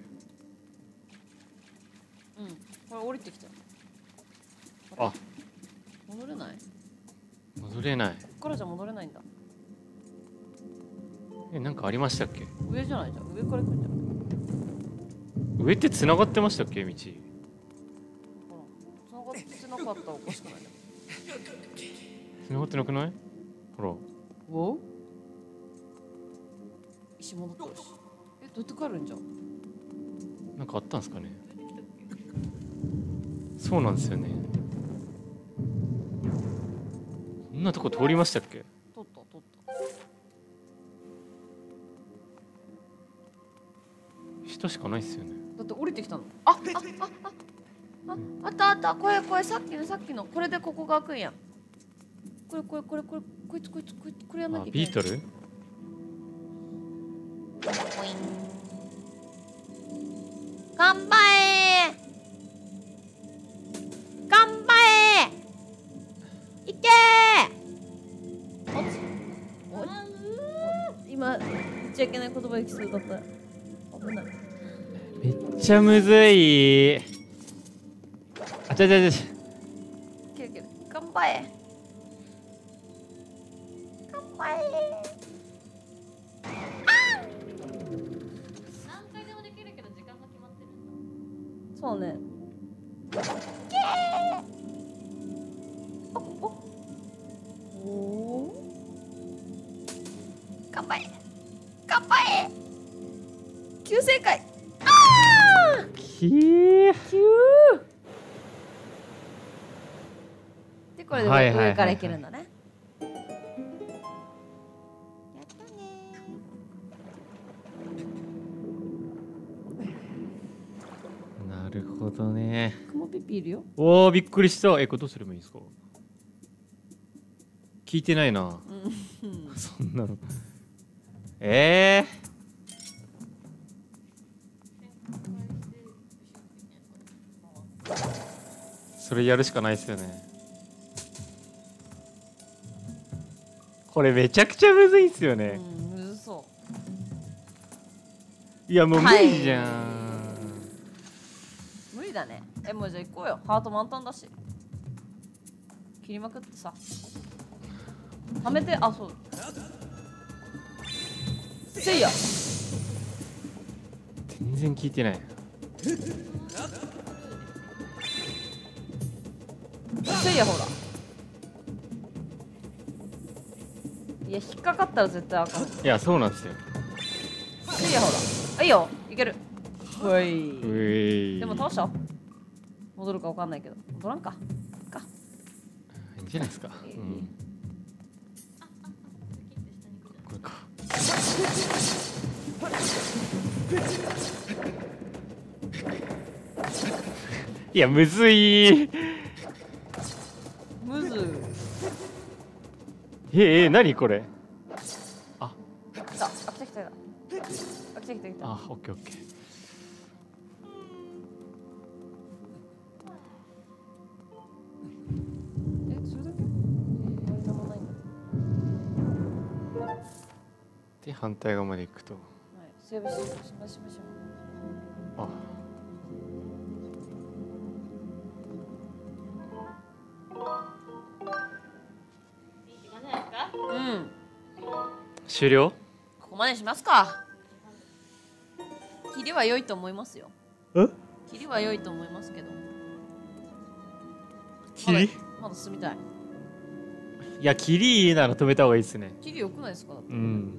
S2: これ降りてきた。
S4: あ、
S2: 戻れない？
S4: 戻れない。
S2: こっからじゃ戻れないんだ。
S4: なんかありましたっけ？
S2: 上じゃないじゃん。上から行くんじゃん。
S4: 上って繋がってましたっけ？道。
S2: ほら、繋がってなかったらおかしくない？
S4: 繋がってなくない？ほら。
S2: お？石戻ってるし。どうやって帰るんじゃん。
S4: なんかあったんですかね。そうなんですよね。こんなとこ通りましたっけ？
S2: 通った。
S4: 下しかないっすよね。
S2: だって降りてきたの。あったこれさっきのこれでここが開くんや。こいつこれやんな
S4: あ、
S2: きゃいけない。
S4: ビートル？
S2: 頑張れいけー。今言っちゃいけない言葉行きそうだった。危ない。
S4: めっちゃむずい。あ、違う。
S2: いける。頑張れ。
S5: 何回でもできるけど時間が決まってるんだ。
S2: そうね。頑張れ急正解。
S4: きー。
S2: でこれで
S4: はいはいはいはい
S2: 上からいけるんだね。
S4: なるほどね。
S2: 雲ピピいるよ。
S4: おお、びっくりした。これどうすればいいんですか？聞いてないな。そんなの。それやるしかないですよね。これめちゃくちゃむずいっすよね。
S2: むずそ
S4: いやもう無理じゃん。
S2: う。無理だね。もうじゃあ行こうよ。ハート満タンだし。切りまくってさ。はめて、あ、そう。せいや。
S4: 全然聞いてない。
S2: せいやほら。いや引っかかったら絶対あかん。
S4: いやそうなんですよ。
S2: せいやほら。いいよ、いける。ほい。
S4: い
S2: でも倒した？戻るかわかんないけど。戻らんか。
S4: いいんじゃないですか。うん。これか。いやむずい。
S2: むず。
S4: 何これ。あ、
S2: 来た。あ、来た。
S4: あ、オッケーオッケー。
S2: それだけ？何もないんだ。
S4: で反対側まで行くと。
S2: はい、セーブしましょう。
S4: あ。
S2: うん。
S4: 終了？
S2: ここまでしますか。切りは良いと思いますよ。切りは良いと思いますけど。
S4: 切り？
S2: まだ進みたい。
S4: いや切りなら止めた方がいいですね。
S2: 切り良くないですか？
S4: うん。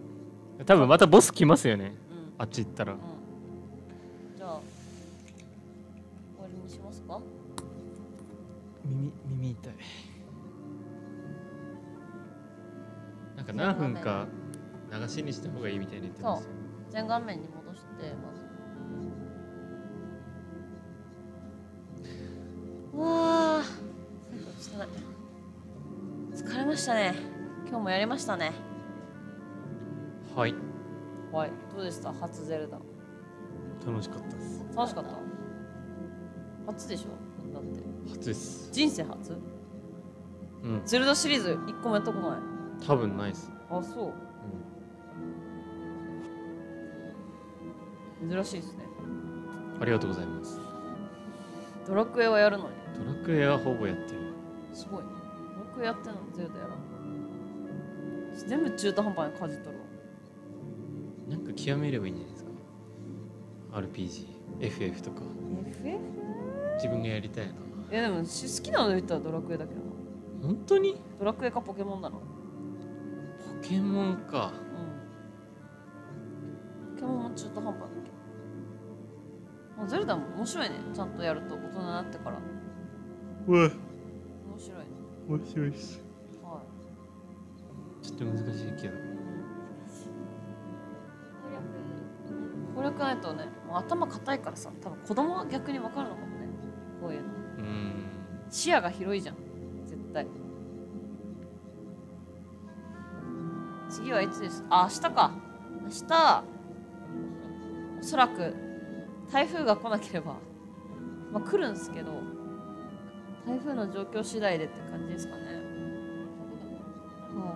S4: 多分またボス来ますよね。
S2: うん、
S4: あっち行ったら。
S2: じゃあ終わりにしますか？
S4: 耳痛い。なんか何分か流しにした方がいいみたいに言ってますよ。
S2: 全画面に戻してまず。わあ、疲れましたね。今日もやりましたね。
S4: はい。
S2: はい。どうでした？初ゼルダ。
S4: 楽しかったです。
S2: 楽しかった。初でしょ？だって。
S4: 初です。
S2: 人生初？
S4: うん。
S2: ゼルダシリーズ1個もやったことない。
S4: 多分ないです。
S2: あ、そう。 珍しいですね。
S4: ありがとうございます。
S2: ドラクエはやるのに。
S4: ドラクエはほぼやってる。
S2: すごい。ドラクエやってんのにゼルダやらん。全部中途半端にかじっとるわ。
S4: なんか極めればいいんじゃないですか。RPG、FF とか。
S2: FF？
S4: 自分がやりたいな。
S2: いやでも好きなの言ったらドラクエだけどな。
S4: 本当に？
S2: ドラクエかポケモンなの？
S4: ポケモンか。
S2: うん。ポケモンも中途半端だっけど。ゼルダも面白いね。ちゃんとやると大人になってから。
S4: うわ、
S2: 面白いね。
S4: 面白いっす。
S2: は
S4: ちょっと難しいけど。
S2: 攻略ないとね、もう頭固いからさ、多分子供は逆に分かるのかもね。こういうの。視野が広いじゃん。絶対。次はいつですか？あ、明日か。明日、おそらく台風が来なければ、まあ来るんですけど、台風の状況次第でって感じですかね。はい。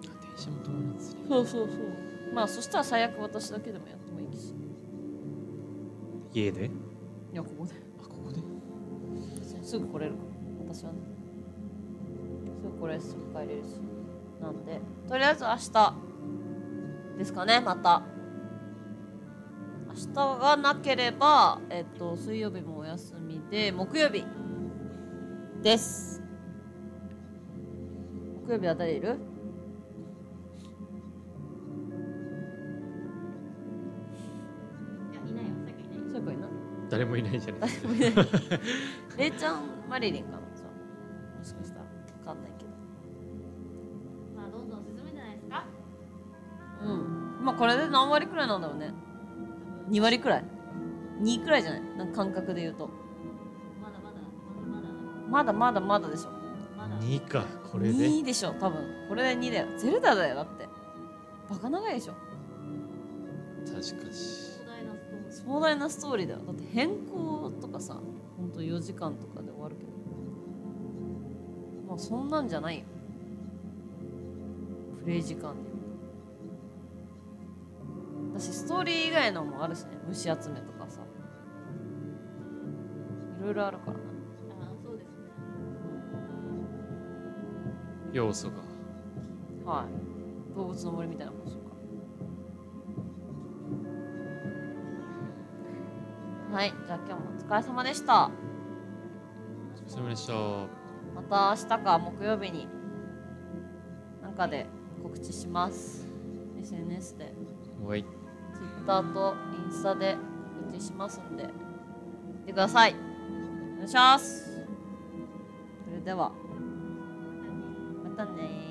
S4: 電車も止まらずに。
S2: そうそうそう。まあそしたら最悪私だけでもやってもいいし。
S4: 家で？
S2: いや、ここで。
S4: あ、ここで？
S2: すぐ来れるから私はね。すぐ来れるし、すぐ帰れるし。なんで、とりあえず明日ですかね、また。明日がなければ、水曜日もお休みで、木曜日です。木曜日は誰いる？
S5: いやいないよ、さっきいない。
S2: そういえばいない？
S4: 誰もいないじゃないですか。
S2: 誰もいない。れいちゃん、マリリンかな、じゃあもしかしたら分かんないけど。
S5: まあどんどん進むんじゃないですか。
S2: うん。まあこれで何割くらいなんだろうね。2割くらい ?2 くらいじゃない？なんか感覚で言うと。
S5: まだまだ
S2: でしょ。
S5: まだ
S4: 2か、これで。
S2: 2でしょ、多分。これで2だよ。ゼルダだよ、だって。バカ長いでしょ。
S4: 確かに。
S2: 壮大なストーリーだよ。だって変更とかさ、ほんと4時間とかで終わるけど。まあそんなんじゃないよ。プレイ時間で言うと。私ストーリー以外のもあるしね。虫集めとかさ。いろいろあるからな。
S5: ああ、そうですね。
S4: 要素が。
S2: はい。動物の森みたいなもんでしょうか。はい。じゃあ今日もお疲れ様でした。
S4: お疲れ様でした。
S2: また明日か木曜日になんかで告知します。 SNS で
S4: はい。
S2: Twitter とインスタで告知しますんで見てください。お願いします。それではまたねー。